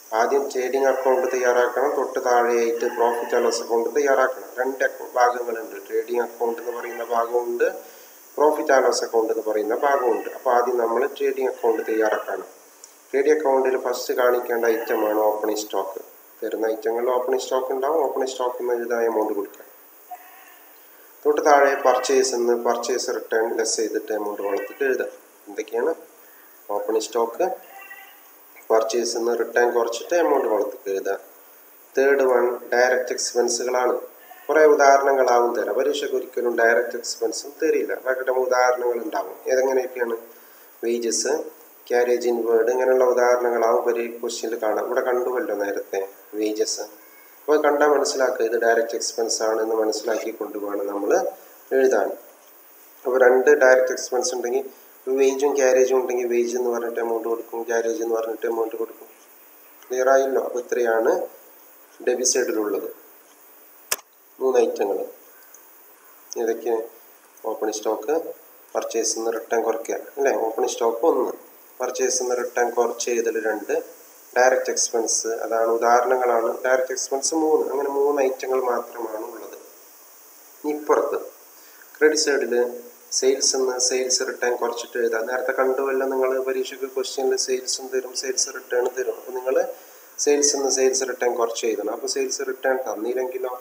A: ആദ്യം ട്രേഡിംഗ് അക്കൗണ്ട് തയ്യാറാക്കണം, തൊട്ട് താഴെയായിട്ട് പ്രോഫിറ്റ് ആൻഡ് ലോസ് അക്കൗണ്ട് തയ്യാറാക്കണം. രണ്ട് ഭാഗങ്ങളുണ്ട്. ട്രേഡിംഗ് അക്കൗണ്ട് എന്ന് പറയുന്ന ഭാഗമുണ്ട്, പ്രോഫിറ്റ് ആൻഡ് ലോസ് അക്കൗണ്ട് എന്ന് പറയുന്ന ഭാഗമുണ്ട്. അപ്പോൾ ആദ്യം നമ്മൾ ട്രേഡിംഗ് അക്കൗണ്ട് തയ്യാറാക്കണം. ട്രേഡിംഗ് അക്കൗണ്ടിൽ ഫസ്റ്റ് കാണിക്കേണ്ട ഐറ്റമാണ് ഓപ്പണിംഗ് സ്റ്റോക്ക്. തരുന്ന ഐറ്റങ്ങളിൽ ഓപ്പണിംഗ് സ്റ്റോക്ക് ഉണ്ടാവും. ഓപ്പണിംഗ് സ്റ്റോക്ക് എന്ന് എഴുതാൻ എമൗണ്ട് കൊടുക്കുക. തൊട്ട് താഴെ പർച്ചേസ് എന്ന് പർച്ചേസ് റിട്ടേൺ ലെസ് ചെയ്തിട്ട് എമൗണ്ട് വളർത്തിട്ട് എഴുതാം. എന്തൊക്കെയാണ്? ഓപ്പണിംഗ് സ്റ്റോക്ക്, പർച്ചേസ് എന്ന് റിട്ടേൺ കുറച്ചിട്ട് എമൗണ്ട് വളർത്തിട്ട് എഴുതുക. തേർഡ് വൺ ഡയറക്റ്റ് എക്സ്പെൻസുകളാണ്. കുറേ ഉദാഹരണങ്ങളാവും തരാം. പരീക്ഷയ്ക്ക് ഒരിക്കലും ഡയറക്റ്റ് എക്സ്പെൻസും തരില്ല. പകരം ഉദാഹരണങ്ങൾ ഉണ്ടാവും. ഏതെങ്ങനെയൊക്കെയാണ്? വേജസ്, ക്യാരേജ് ഇൻവേർഡ്, ഇങ്ങനെയുള്ള ഉദാഹരണങ്ങളാവും ക്വസ്റ്റ്യനിൽ കാണാം. ഇവിടെ കണ്ടുവല്ലോ നേരത്തെ വേജസ്. അപ്പോൾ കണ്ടാൽ മനസ്സിലാക്കുക ഇത് ഡയറക്റ്റ് എക്സ്പെൻസ് ആണെന്ന് മനസ്സിലാക്കിക്കൊണ്ട് വേണം നമ്മൾ എഴുതാൻ. അപ്പോൾ രണ്ട് ഡയറക്റ്റ് എക്സ്പെൻസ് ഉണ്ടെങ്കിൽ വേജും ക്യാരേജും ഉണ്ടെങ്കിൽ വേജ് എന്ന് പറഞ്ഞിട്ട് എമൗണ്ട് കൊടുക്കും, ക്യാരേജ് എന്ന് പറഞ്ഞിട്ട് എമൗണ്ട് കൊടുക്കും. ക്ലിയർ ആയല്ലോ? അപ്പോൾ ഇത്രയാണ് ഡെബിറ്റ് സൈഡിലുള്ളത്. 3 ഐറ്റങ്ങൾ ഏതൊക്കെ? ഓപ്പണിംഗ് സ്റ്റോക്ക്, പർച്ചേസ് നിന്ന് റിട്ടേൺ കുറയ്ക്കുക അല്ലേ? ഓപ്പണിംഗ് സ്റ്റോക്ക് 1, പർച്ചേസ് നിന്ന് റിട്ടേൺ കുറച്ച് ചെയ്തൽ 2, ഡയറക്റ്റ് എക്സ്പെൻസ് അതാണ് ഉദാഹരണങ്ങളാണ്. Direct expense 3. അങ്ങനെ 3 ഐറ്റങ്ങൾ മാത്രമാണ് ഉള്ളത്. ഇപ്പുറത്ത് ക്രെഡിറ്റ് സൈഡിൽ സെയിൽസ് എന്ന് സെയിൽസ് റിട്ടേൺ കുറച്ചിട്ട് എഴുതാം. നേരത്തെ കണ്ടുവല്ലോ നിങ്ങൾ പരീക്ഷയ്ക്ക് ക്വസ്റ്റ്യനിൽ സെയിൽസും തരും, സെയിൽസ് റിട്ടേൺ തരും. അപ്പോൾ നിങ്ങൾ സെയിൽസ് എന്ന് സെയിൽസ് റിട്ടേൺ കുറച്ച് എഴുതണം. അപ്പോൾ സെയിൽസ് റിട്ടേൺ തന്നില്ലെങ്കിലോ?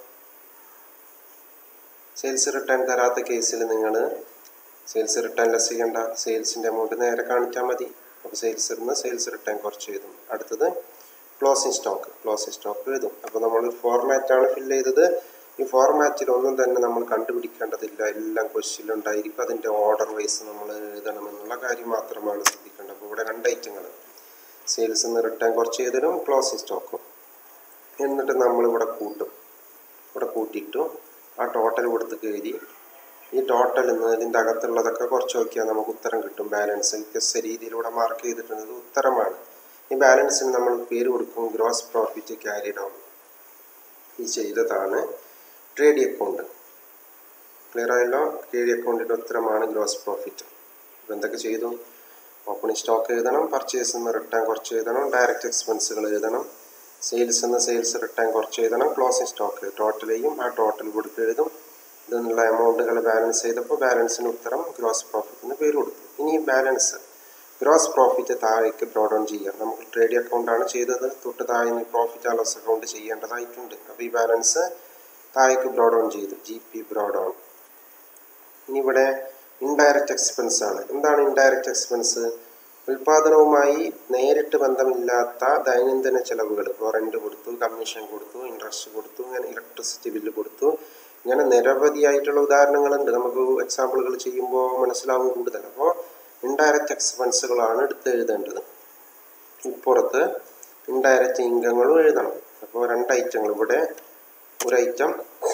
A: സെയിൽസ് റിട്ടേൺ തരാത്ത കേസിൽ നിങ്ങൾ സെയിൽസ് റിട്ടേൺ ലെസ് ചെയ്യേണ്ട, സെയിൽസിൻ്റെ എമൗണ്ട് നേരെ കാണിച്ചാൽ മതി. അപ്പോൾ സെയിൽസ് നിന്ന് സെയിൽസ് റിട്ടേൺ കുറച്ച് എഴുതും. അടുത്തത് ക്ലോസിംഗ് സ്റ്റോക്ക്. ക്ലോസിംഗ് സ്റ്റോക്ക് എഴുതും. അപ്പോൾ നമ്മൾ ഫോർമാറ്റാണ് ഫില്ല് ചെയ്തത്. ഈ ഫോർമാറ്റിലൊന്നും തന്നെ നമ്മൾ കണ്ടുപിടിക്കേണ്ടതില്ല. എല്ലാം ക്വസ്റ്റ്യനിലുണ്ടായിരിക്കും. അതിൻ്റെ ഓർഡർ വൈസ് നമ്മൾ എഴുതണമെന്നുള്ള കാര്യം മാത്രമാണ് ശ്രദ്ധിക്കേണ്ടത്. അപ്പോൾ ഇവിടെ 2 ഐറ്റങ്ങൾ, സെയിൽസ് നിന്ന് റിട്ടേൺ കുറച്ച് എഴുതലും ക്ലോസിംഗ് സ്റ്റോക്കും. എന്നിട്ട് നമ്മളിവിടെ കൂട്ടും. ഇവിടെ കൂട്ടിയിട്ടു ആ ടോട്ടൽ കൊടുത്ത് കയറി ഈ ടോട്ടൽ നിന്ന് ഇതിൻ്റെ അകത്തുള്ളതൊക്കെ കുറച്ച് നോക്കിയാൽ നമുക്ക് ഉത്തരം കിട്ടും. ബാലൻസ് വ്യത്യസ്ത രീതിയിലൂടെ മാർക്ക് ചെയ്തിട്ടുള്ളത് ഉത്തരമാണ്. ഈ ബാലൻസിന് നമ്മൾ പേര് കൊടുക്കും ഗ്രോസ് പ്രോഫിറ്റ് ക്യാരിഡ് ഓൺ. ഈ ചെയ്തതാണ് ട്രേഡിംഗ് അക്കൗണ്ട്. ക്ലിയർ ആയല്ലോ? ട്രേഡിംഗ് അക്കൗണ്ടിൻ്റെ ഉത്തരമാണ് ഗ്രോസ് പ്രോഫിറ്റ്. അപ്പോൾ എന്തൊക്കെ ചെയ്തു? ഓപ്പണിംഗ് സ്റ്റോക്ക് എഴുതണം, പർച്ചേസ് നിന്ന് റിട്ടേൺ കുറച്ച് എഴുതണം, ഡയറക്റ്റ് എക്സ്പെൻസുകൾ എഴുതണം, സെയിൽസ് നിന്ന് സെയിൽസ് റിട്ടേൺ കുറച്ച് എഴുതണം, ക്ലോസിംഗ് സ്റ്റോക്ക് ടോട്ടൽ ചെയ്യും, ആ ടോട്ടൽ കൊടുത്ത് എഴുതും. ഇതിനുള്ള എമൗണ്ടുകൾ ബാലൻസ് ചെയ്തപ്പോൾ ബാലൻസിന് ഉത്തരം ഗ്രോസ് പ്രോഫിറ്റിന് പേര് കൊടുത്തു. ഇനി ബാലൻസ് ഗ്രോസ് പ്രോഫിറ്റ് താഴേക്ക് ബ്രോഡ് ഓൺ ചെയ്യാം. നമുക്ക് ട്രേഡിംഗ് അക്കൗണ്ടാണ് ചെയ്തത്. തൊട്ട് താഴെ പ്രോഫിറ്റ് ആൻഡ് ലോസ് അക്കൗണ്ട് ചെയ്യേണ്ടതായിട്ടുണ്ട്. അപ്പോൾ ഈ ബാലൻസ് താഴേക്ക് ബ്രോഡ് ഓൺ ചെയ്തു, GP ബ്രോഡ് ഓൺ. ഇനി ഇവിടെ ഇൻഡയറക്റ്റ് എക്സ്പെൻസ് ആണ്. എന്താണ് ഇൻഡയറക്റ്റ് എക്സ്പെൻസ്? ഉൽപാദനവുമായി നേരിട്ട് ബന്ധമില്ലാത്ത ദൈനംദിന ചെലവുകൾ. ഇപ്പോൾ റെന്റ് കൊടുത്തു, കമ്മീഷൻ കൊടുത്തു, ഇൻട്രസ്റ്റ് കൊടുത്തു, ഇങ്ങനെ ഇലക്ട്രിസിറ്റി ബില്ല് കൊടുത്തു, ഇങ്ങനെ നിരവധിയായിട്ടുള്ള ഉദാഹരണങ്ങളുണ്ട്. നമുക്ക് എക്സാമ്പിളുകൾ ചെയ്യുമ്പോൾ മനസ്സിലാവും കൂടുതൽ. അപ്പോൾ ഇൻഡയറക്റ്റ് എക്സ്പെൻസുകളാണ് എടുത്ത് എഴുതേണ്ടത്. ഇപ്പുറത്ത് ഇൻഡയറക്റ്റ് ഇൻകങ്ങളും എഴുതണം. അപ്പോൾ 2 ഐറ്റങ്ങൾ, ഇവിടെ ഒരു ഐറ്റം,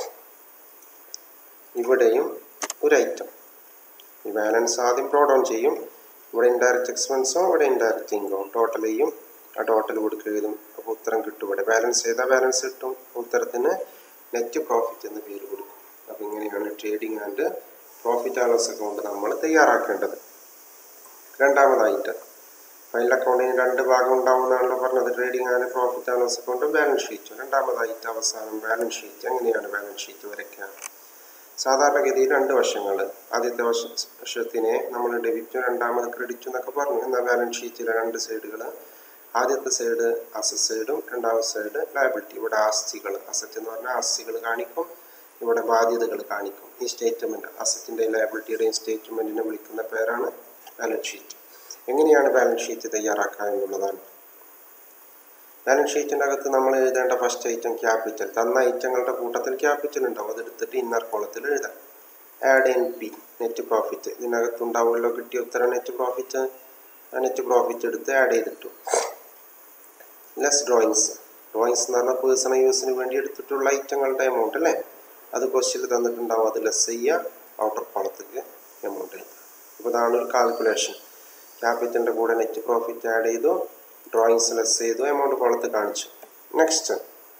A: ഇവിടെയും ഒരു ഐറ്റം. ഈ ബാലൻസ് ആദ്യം ബ്രോഡ് ഓൺ ചെയ്യും. ഇവിടെ ഇൻഡയറക്റ്റ് എക്സ്പെൻസും ഇവിടെ ഇൻഡയറക്റ്റ് ഇൻകവും ടോട്ടൽ ചെയ്യും, ആ ടോട്ടൽ കൊടുക്കുക എഴുതും. അപ്പോൾ ഉത്തരം കിട്ടും. ഇവിടെ ബാലൻസ് ചെയ്താൽ ബാലൻസ് കിട്ടും. ഉത്തരത്തിന് നെറ്റ് പ്രോഫിറ്റ് എന്ന് പേര് കൊടുക്കും. അപ്പോൾ ഇങ്ങനെയാണ് trading and profit and loss account നമ്മൾ തയ്യാറാക്കേണ്ടത്. രണ്ടാമതായിട്ട് ഫൈനൽ അക്കൗണ്ടിന് 2 ഭാഗം ഉണ്ടാവുമെന്നാണല്ലോ പറഞ്ഞത്. Trading and profit and loss അക്കൗണ്ടും ബാലൻസ് ഷീറ്റും. രണ്ടാമതായിട്ട് അവസാനം ബാലൻസ് ഷീറ്റ്. എങ്ങനെയാണ് ബാലൻസ് ഷീറ്റ് വരയ്ക്കുക? സാധാരണഗതിയിൽ 2 വശങ്ങൾ. ആദ്യത്തെ വശത്തിനെ നമ്മൾ ഡെബിറ്റും രണ്ടാമത് ക്രെഡിറ്റും എന്നൊക്കെ പറഞ്ഞു. എന്നാൽ ബാലൻസ് ഷീറ്റിലെ 2 സൈഡുകൾ, ആദ്യത്തെ സൈഡ് അസറ്റ് സൈഡും രണ്ടാമത്തെ സൈഡ് ലയബിലിറ്റി. ഇവിടെ ആസ്തികൾ, അസറ്റ് എന്ന് പറഞ്ഞാൽ ആസ്തികൾ കാണിക്കും, ഇവിടെ ബാധ്യതകൾ കാണിക്കും. ഈ സ്റ്റേറ്റ്മെൻറ്റ് അസറ്റിൻ്റെയും ലയബിലിറ്റിയുടെയും സ്റ്റേറ്റ്മെൻറ്റിനെ വിളിക്കുന്ന പേരാണ് ബാലൻസ് ഷീറ്റ്. എങ്ങനെയാണ് ബാലൻസ് ഷീറ്റ് തയ്യാറാക്കുക എന്നുള്ളതാണ്. ബാലൻസ് ഷീറ്റിൻ്റെ അകത്ത് നമ്മൾ എഴുതേണ്ട ഫസ്റ്റ് ഐറ്റം ക്യാപിറ്റൽ. തന്ന ഐറ്റങ്ങളുടെ കൂട്ടത്തിൽ ക്യാപിറ്റൽ ഉണ്ടാവും. അതെടുത്തിട്ട് ഇന്നർ കോളത്തിൽ എഴുതാം. Add NP net profit. ഇതിനകത്ത് ഉണ്ടാവുമല്ലോ കിട്ടിയ ഉത്തരം നെറ്റ് പ്രോഫിറ്റ്. ആ നെറ്റ് പ്രോഫിറ്റ് എടുത്ത് ആഡ് ചെയ്തിട്ടു. Less drawings. ഡ്രോയിങ്സ് എന്ന് പറഞ്ഞാൽ പേഴ്സണൽ യൂസിന് വേണ്ടി എടുത്തിട്ടുള്ള ഐറ്റങ്ങളുടെ എമൗണ്ട് അല്ലേ, അത് ക്വസ്റ്റ്യനിൽ തന്നിട്ടുണ്ടാവും. അത് ലെസ് ചെയ്യുക, ഔട്ടർ കോളത്തേക്ക് എമൗണ്ട് എഴുതുക. അപ്പോൾ ഇതാണ് ഒരു കാൽക്കുലേഷൻ. ക്യാപിറ്റലിൻ്റെ കൂടെ നെറ്റ് പ്രോഫിറ്റ് ആഡ് ചെയ്തു, ഡ്രോയിങ്സ് ലെസ് ചെയ്തു, എമൗണ്ട് കോളത്ത് കാണിച്ചു. നെക്സ്റ്റ്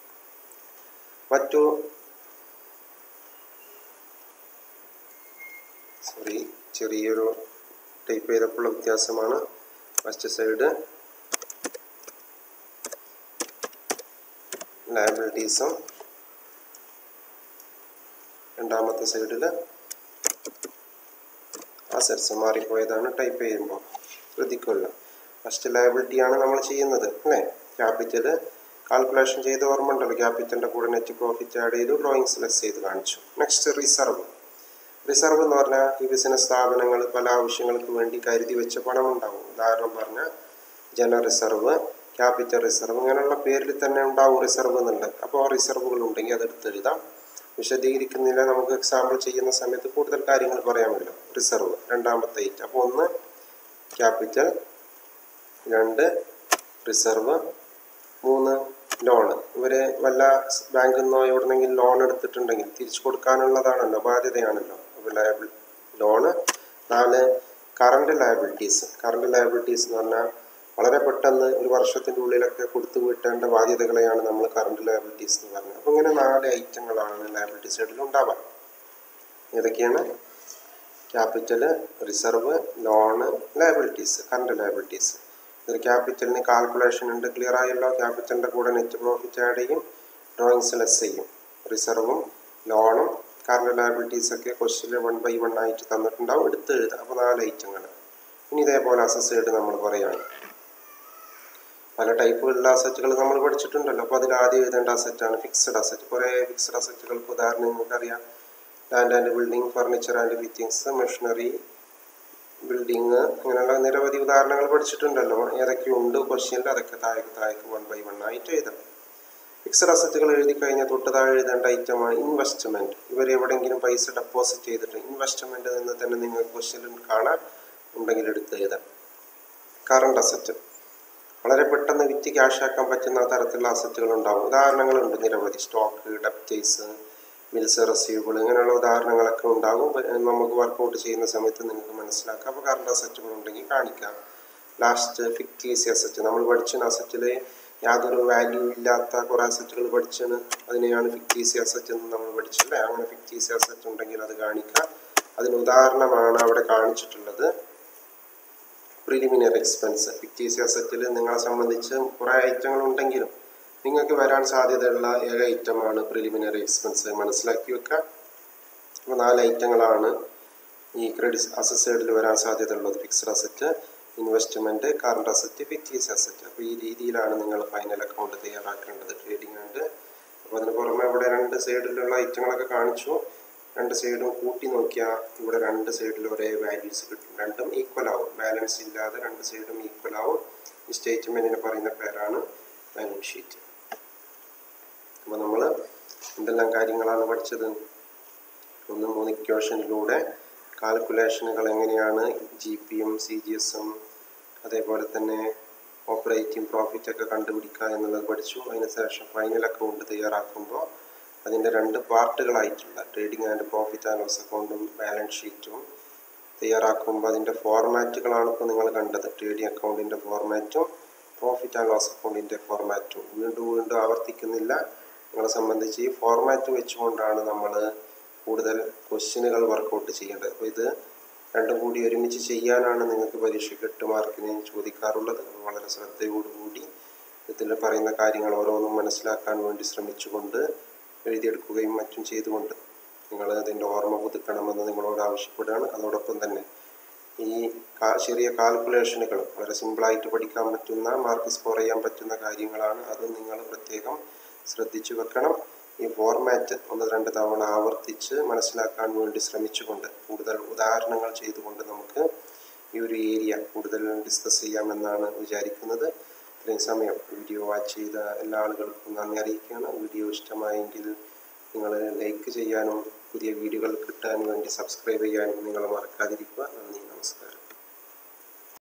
A: ചെറിയൊരു ടൈപ്പ് ചെയ്തപ്പോഴുള്ള വ്യത്യാസമാണ്. ഫസ്റ്റ് സൈഡ് ലയബിലിറ്റീസും രണ്ടാമത്തെ സൈഡിൽ അസറ്റ്സ്. മാറിപ്പോയതാണ് ടൈപ്പ് ചെയ്യുമ്പോൾ, ശ്രദ്ധിക്കുമല്ലോ. ഫസ്റ്റ് ലയബിലിറ്റി ആണ് നമ്മൾ ചെയ്യുന്നത് അല്ലേ. ക്യാപിറ്റൽ കാൽക്കുലേഷൻ ചെയ്ത് ഓർമ്മ ഉണ്ടല്ലോ. ക്യാപിറ്റലിൻ്റെ കൂടെ നെറ്റ് പ്രോഫിറ്റ് ആഡ് ചെയ്തു, ഡ്രോയിങ്സ് ലെസ് ചെയ്ത് കാണിച്ചു. Next reserve. റിസർവ് എന്ന് പറഞ്ഞാൽ ഈ ബിസിനസ് സ്ഥാപനങ്ങൾ പല ആവശ്യങ്ങൾക്ക് വേണ്ടി കരുതി വെച്ച പണം ഉണ്ടാവും. ഉദാഹരണം പറഞ്ഞാൽ ജനറൽ റിസർവ്, ക്യാപിറ്റൽ റിസർവ്, ഇങ്ങനെയുള്ള പേരിൽ തന്നെ ഉണ്ടാവും റിസർവ് എന്നുള്ളത്. അപ്പോൾ റിസർവുകൾ ഉണ്ടെങ്കിൽ അതെടുത്ത് എഴുതാം. വിശദീകരിക്കുന്നില്ല, നമുക്ക് എക്സാമ്പിൾ ചെയ്യുന്ന സമയത്ത് കൂടുതൽ കാര്യങ്ങൾ പറയാമല്ലോ. റിസർവ് രണ്ടാമത്തെ ഐറ്റം. അപ്പോൾ 1 ക്യാപിറ്റൽ, 2 റിസർവ്, 3 ലോണ്. ഇവര് വല്ല ബാങ്കിൽ നിന്നോ എവിടെന്നെങ്കിലും ലോൺ എടുത്തിട്ടുണ്ടെങ്കിൽ തിരിച്ചു കൊടുക്കാനുള്ളതാണല്ലോ, ബാധ്യതയാണല്ലോ. അപ്പോൾ loan. 4 current liabilities. Current liabilities എന്ന് പറഞ്ഞാൽ വളരെ പെട്ടെന്ന് ഒരു വർഷത്തിൻ്റെ ഉള്ളിലൊക്കെ കൊടുത്തു വീട്ടേണ്ട ബാധ്യതകളെയാണ് നമ്മൾ കറണ്ട് ലയബിലിറ്റീസ് എന്ന് പറഞ്ഞത്. അപ്പോൾ ഇങ്ങനെ 4 ഐറ്റങ്ങളാണ് ലയബിലിറ്റി സൈഡിൽ ഉണ്ടാവാം. ഏതൊക്കെയാണ്? Capital, reserve, loan, liabilities, current liabilities. ഇതിൽ ക്യാപിറ്റലിന് കാൽക്കുലേഷൻ ഉണ്ട്, ക്ലിയർ ആയല്ലോ. ക്യാപിറ്റലിൻ്റെ കൂടെ നെറ്റ് പ്രോഫിറ്റ് ആഡ് ചെയ്യും, ഡ്രോയിങ്സ് ലെസ് ചെയ്യും. റിസർവും ലോണും കറണ്ട് ലയബിലിറ്റീസ് ഒക്കെ ക്വസ്റ്റ്യനിൽ 1 by 1 ആയിട്ട് തന്നിട്ടുണ്ടാവും, എടുത്ത് എഴുതാം. അപ്പോൾ 4 ഐറ്റങ്ങൾ. ഇനി ഇതേപോലെ അസറ്റ് സൈഡ് നമ്മൾ പറയുകയാണ്. പല ടൈപ്പുകളിലുള്ള അസറ്റുകൾ നമ്മൾ പഠിച്ചിട്ടുണ്ടല്ലോ. അപ്പോൾ അതിൽ ആദ്യം എഴുതേണ്ട അസറ്റാണ് ഫിക്സഡ് അസറ്റ്. കുറേ ഫിക്സഡ് അസറ്റുകൾക്ക് ഉദാഹരണം നിങ്ങൾക്കറിയാം. Land and building, furniture and fittings, machinery, building, അങ്ങനെയുള്ള നിരവധി ഉദാഹരണങ്ങൾ പഠിച്ചിട്ടുണ്ടല്ലോ. ഏതൊക്കെയുണ്ട് ക്വസ്റ്റ്യനിൽ, അതൊക്കെ താഴേക്ക് 1 by 1 ആയിട്ട് എഴുതാം. ഫിക്സഡ് അസറ്റുകൾ എഴുതി കഴിഞ്ഞാൽ തൊട്ട് താഴെ എഴുതേണ്ട ഐറ്റമാണ് ഇൻവെസ്റ്റ്മെൻറ്റ്. ഇവർ എവിടെയെങ്കിലും പൈസ ഡെപ്പോസിറ്റ് ചെയ്തിട്ട് ഇൻവെസ്റ്റ്മെൻറ്റ് എന്ന് തന്നെ നിങ്ങൾ ക്വസ്റ്റ്യനിൽ കാണാൻ ഉണ്ടെങ്കിൽ എടുത്ത് എഴുതാം. കറണ്ട് അസറ്റ് വളരെ പെട്ടെന്ന് വിറ്റ് ക്യാഷ് ആക്കാൻ പറ്റുന്ന തരത്തിലുള്ള അസറ്റുകൾ ഉണ്ടാവും. ഉദാഹരണങ്ങളുണ്ട് നിരവധി. സ്റ്റോക്ക്, ഡെപ്റ്റേഴ്സ്, ബിൽസ് റെസീവബിൾ, ഇങ്ങനെയുള്ള ഉദാഹരണങ്ങളൊക്കെ ഉണ്ടാകും. നമുക്ക് വർക്കൗട്ട് ചെയ്യുന്ന സമയത്ത് നിങ്ങൾക്ക് മനസ്സിലാക്കാം. അപ്പോൾ കറണ്ട് അസറ്റുകൾ ഉണ്ടെങ്കിൽ കാണിക്കാം. Last fictitious asset. നമ്മൾ പഠിച്ച അസറ്റിൽ യാതൊരു വാല്യൂ ഇല്ലാത്ത കുറേ അസറ്റുകൾ പഠിച്ചാണ്, അതിനെയാണ് ഫിക്റ്റീസ് അസറ്റ് എന്ന് നമ്മൾ പഠിച്ചല്ലേ. അങ്ങനെ ഫിക്റ്റീസ് അസറ്റ് ഉണ്ടെങ്കിൽ അത് കാണിക്കാം. അതിന് ഉദാഹരണമാണ് അവിടെ കാണിച്ചിട്ടുള്ളത് പ്രിലിമിനറി എക്സ്പെൻസ്. ഫിക്റ്റീസ് അസറ്റിൽ നിങ്ങളെ സംബന്ധിച്ച് കുറേ ഐറ്റങ്ങൾ ഉണ്ടെങ്കിലും നിങ്ങൾക്ക് വരാൻ സാധ്യതയുള്ള ഏക ഐറ്റമാണ് പ്രിലിമിനറി എക്സ്പെൻസ്. മനസ്സിലാക്കി വെക്കുക. അപ്പോൾ 4 ഐറ്റങ്ങളാണ് ഈ ക്രെഡിറ്റ് അസറ്റ് സൈഡിൽ വരാൻ സാധ്യതയുള്ളത്. Fixed asset, investment, current asset, fictitious asset. അപ്പോൾ ഈ രീതിയിലാണ് നിങ്ങൾ ഫൈനൽ അക്കൗണ്ട് തയ്യാറാക്കേണ്ടത്, ട്രേഡിംഗ് ആൻഡ്. അപ്പോൾ അതിന് പുറമെ ഇവിടെ 2 സൈഡിലുള്ള ഐറ്റങ്ങളൊക്കെ കാണിച്ചു. 2 സൈഡും കൂട്ടി നോക്കിയാൽ ഇവിടെ 2 സൈഡിൽ ഒരേ വാല്യൂസ് കിട്ടും. രണ്ടും ഈക്വൽ ആവും. ബാലൻസ് ഇല്ലാതെ 2 സൈഡും ഈക്വൽ ആവും. ഈ സ്റ്റേറ്റ്മെൻറ്റിന് പറയുന്ന പേരാണ് ബാലൻസ് ഷീറ്റ്. അപ്പോൾ നമ്മൾ എന്തെല്ലാം കാര്യങ്ങളാണ് പഠിച്ചത്? 3 ഇക്വേഷനിലൂടെ കാൽക്കുലേഷനുകൾ എങ്ങനെയാണ് GPയും CGSും അതേപോലെ തന്നെ ഓപ്പറേറ്റിംഗ് പ്രോഫിറ്റ് ഒക്കെ കണ്ടുപിടിക്കുക എന്നുള്ളത് പഠിച്ചു. അതിനുശേഷം ഫൈനൽ അക്കൗണ്ട് തയ്യാറാക്കുമ്പോൾ അതിൻ്റെ 2 പാർട്ടുകളായിട്ടുള്ള trading and profit and loss അക്കൗണ്ടും ബാലൻസ് ഷീറ്റും തയ്യാറാക്കുമ്പോൾ അതിൻ്റെ ഫോർമാറ്റുകളാണ് ഇപ്പോൾ നിങ്ങൾ കണ്ടത്. ട്രേഡിംഗ് അക്കൗണ്ടിൻ്റെ ഫോർമാറ്റും പ്രോഫിറ്റ് ആൻഡ് ലോസ് അക്കൗണ്ടിൻ്റെ ഫോർമാറ്റും വീണ്ടും ആവർത്തിക്കുന്നില്ല. നിങ്ങളെ സംബന്ധിച്ച് ഈ ഫോർമാറ്റ് വെച്ചുകൊണ്ടാണ് നമ്മൾ കൂടുതൽ ക്വസ്റ്റ്യനുകൾ വർക്കൗട്ട് ചെയ്യേണ്ടത്. അപ്പോൾ ഇത് രണ്ടും കൂടി ഒരുമിച്ച് ചെയ്യാനാണ് നിങ്ങൾക്ക് പരീക്ഷയ്ക്ക് 8 മാർക്കിന് ചോദിക്കാറുള്ളത്. വളരെ ശ്രദ്ധയോടുകൂടി ഇതിൽ പറയുന്ന കാര്യങ്ങൾ ഓരോന്നും മനസ്സിലാക്കാൻ വേണ്ടി ശ്രമിച്ചുകൊണ്ട് എഴുതിയെടുക്കുകയും മറ്റും ചെയ്തുകൊണ്ട് നിങ്ങൾ അതിൻ്റെ ഓർമ്മ പുതുക്കണമെന്ന് നിങ്ങളോട് ആവശ്യപ്പെടുകയാണ്. അതോടൊപ്പം തന്നെ ഈ ചെറിയ കാൽക്കുലേഷനുകൾ വളരെ സിമ്പിളായിട്ട് പഠിക്കാൻ പറ്റുന്ന, മാർക്ക് സ്കോർ ചെയ്യാൻ പറ്റുന്ന കാര്യങ്ങളാണ്. അത് നിങ്ങൾ പ്രത്യേകം ശ്രദ്ധിച്ചു വെക്കണം. ഈ ഫോർമാറ്റ് 1-2 തവണ ആവർത്തിച്ച് മനസ്സിലാക്കാൻ വേണ്ടി ശ്രമിച്ചുകൊണ്ട് കൂടുതൽ ഉദാഹരണങ്ങൾ ചെയ്തുകൊണ്ട് നമുക്ക് ഈ ഒരു ഏരിയ കൂടുതൽ ഡിസ്കസ് ചെയ്യാമെന്നാണ് വിചാരിക്കുന്നത്. ഇത്രയും സമയം വീഡിയോ വാച്ച് ചെയ്ത എല്ലാ ആളുകൾക്കും നന്ദി അറിയിക്കുകയാണ്. വീഡിയോ ഇഷ്ടമായെങ്കിൽ നിങ്ങൾ ലൈക്ക് ചെയ്യാനും പുതിയ വീഡിയോകൾ കിട്ടാൻ വേണ്ടി സബ്സ്ക്രൈബ് ചെയ്യാനും നിങ്ങൾ മറക്കാതിരിക്കുക. നന്ദി, നമസ്കാരം.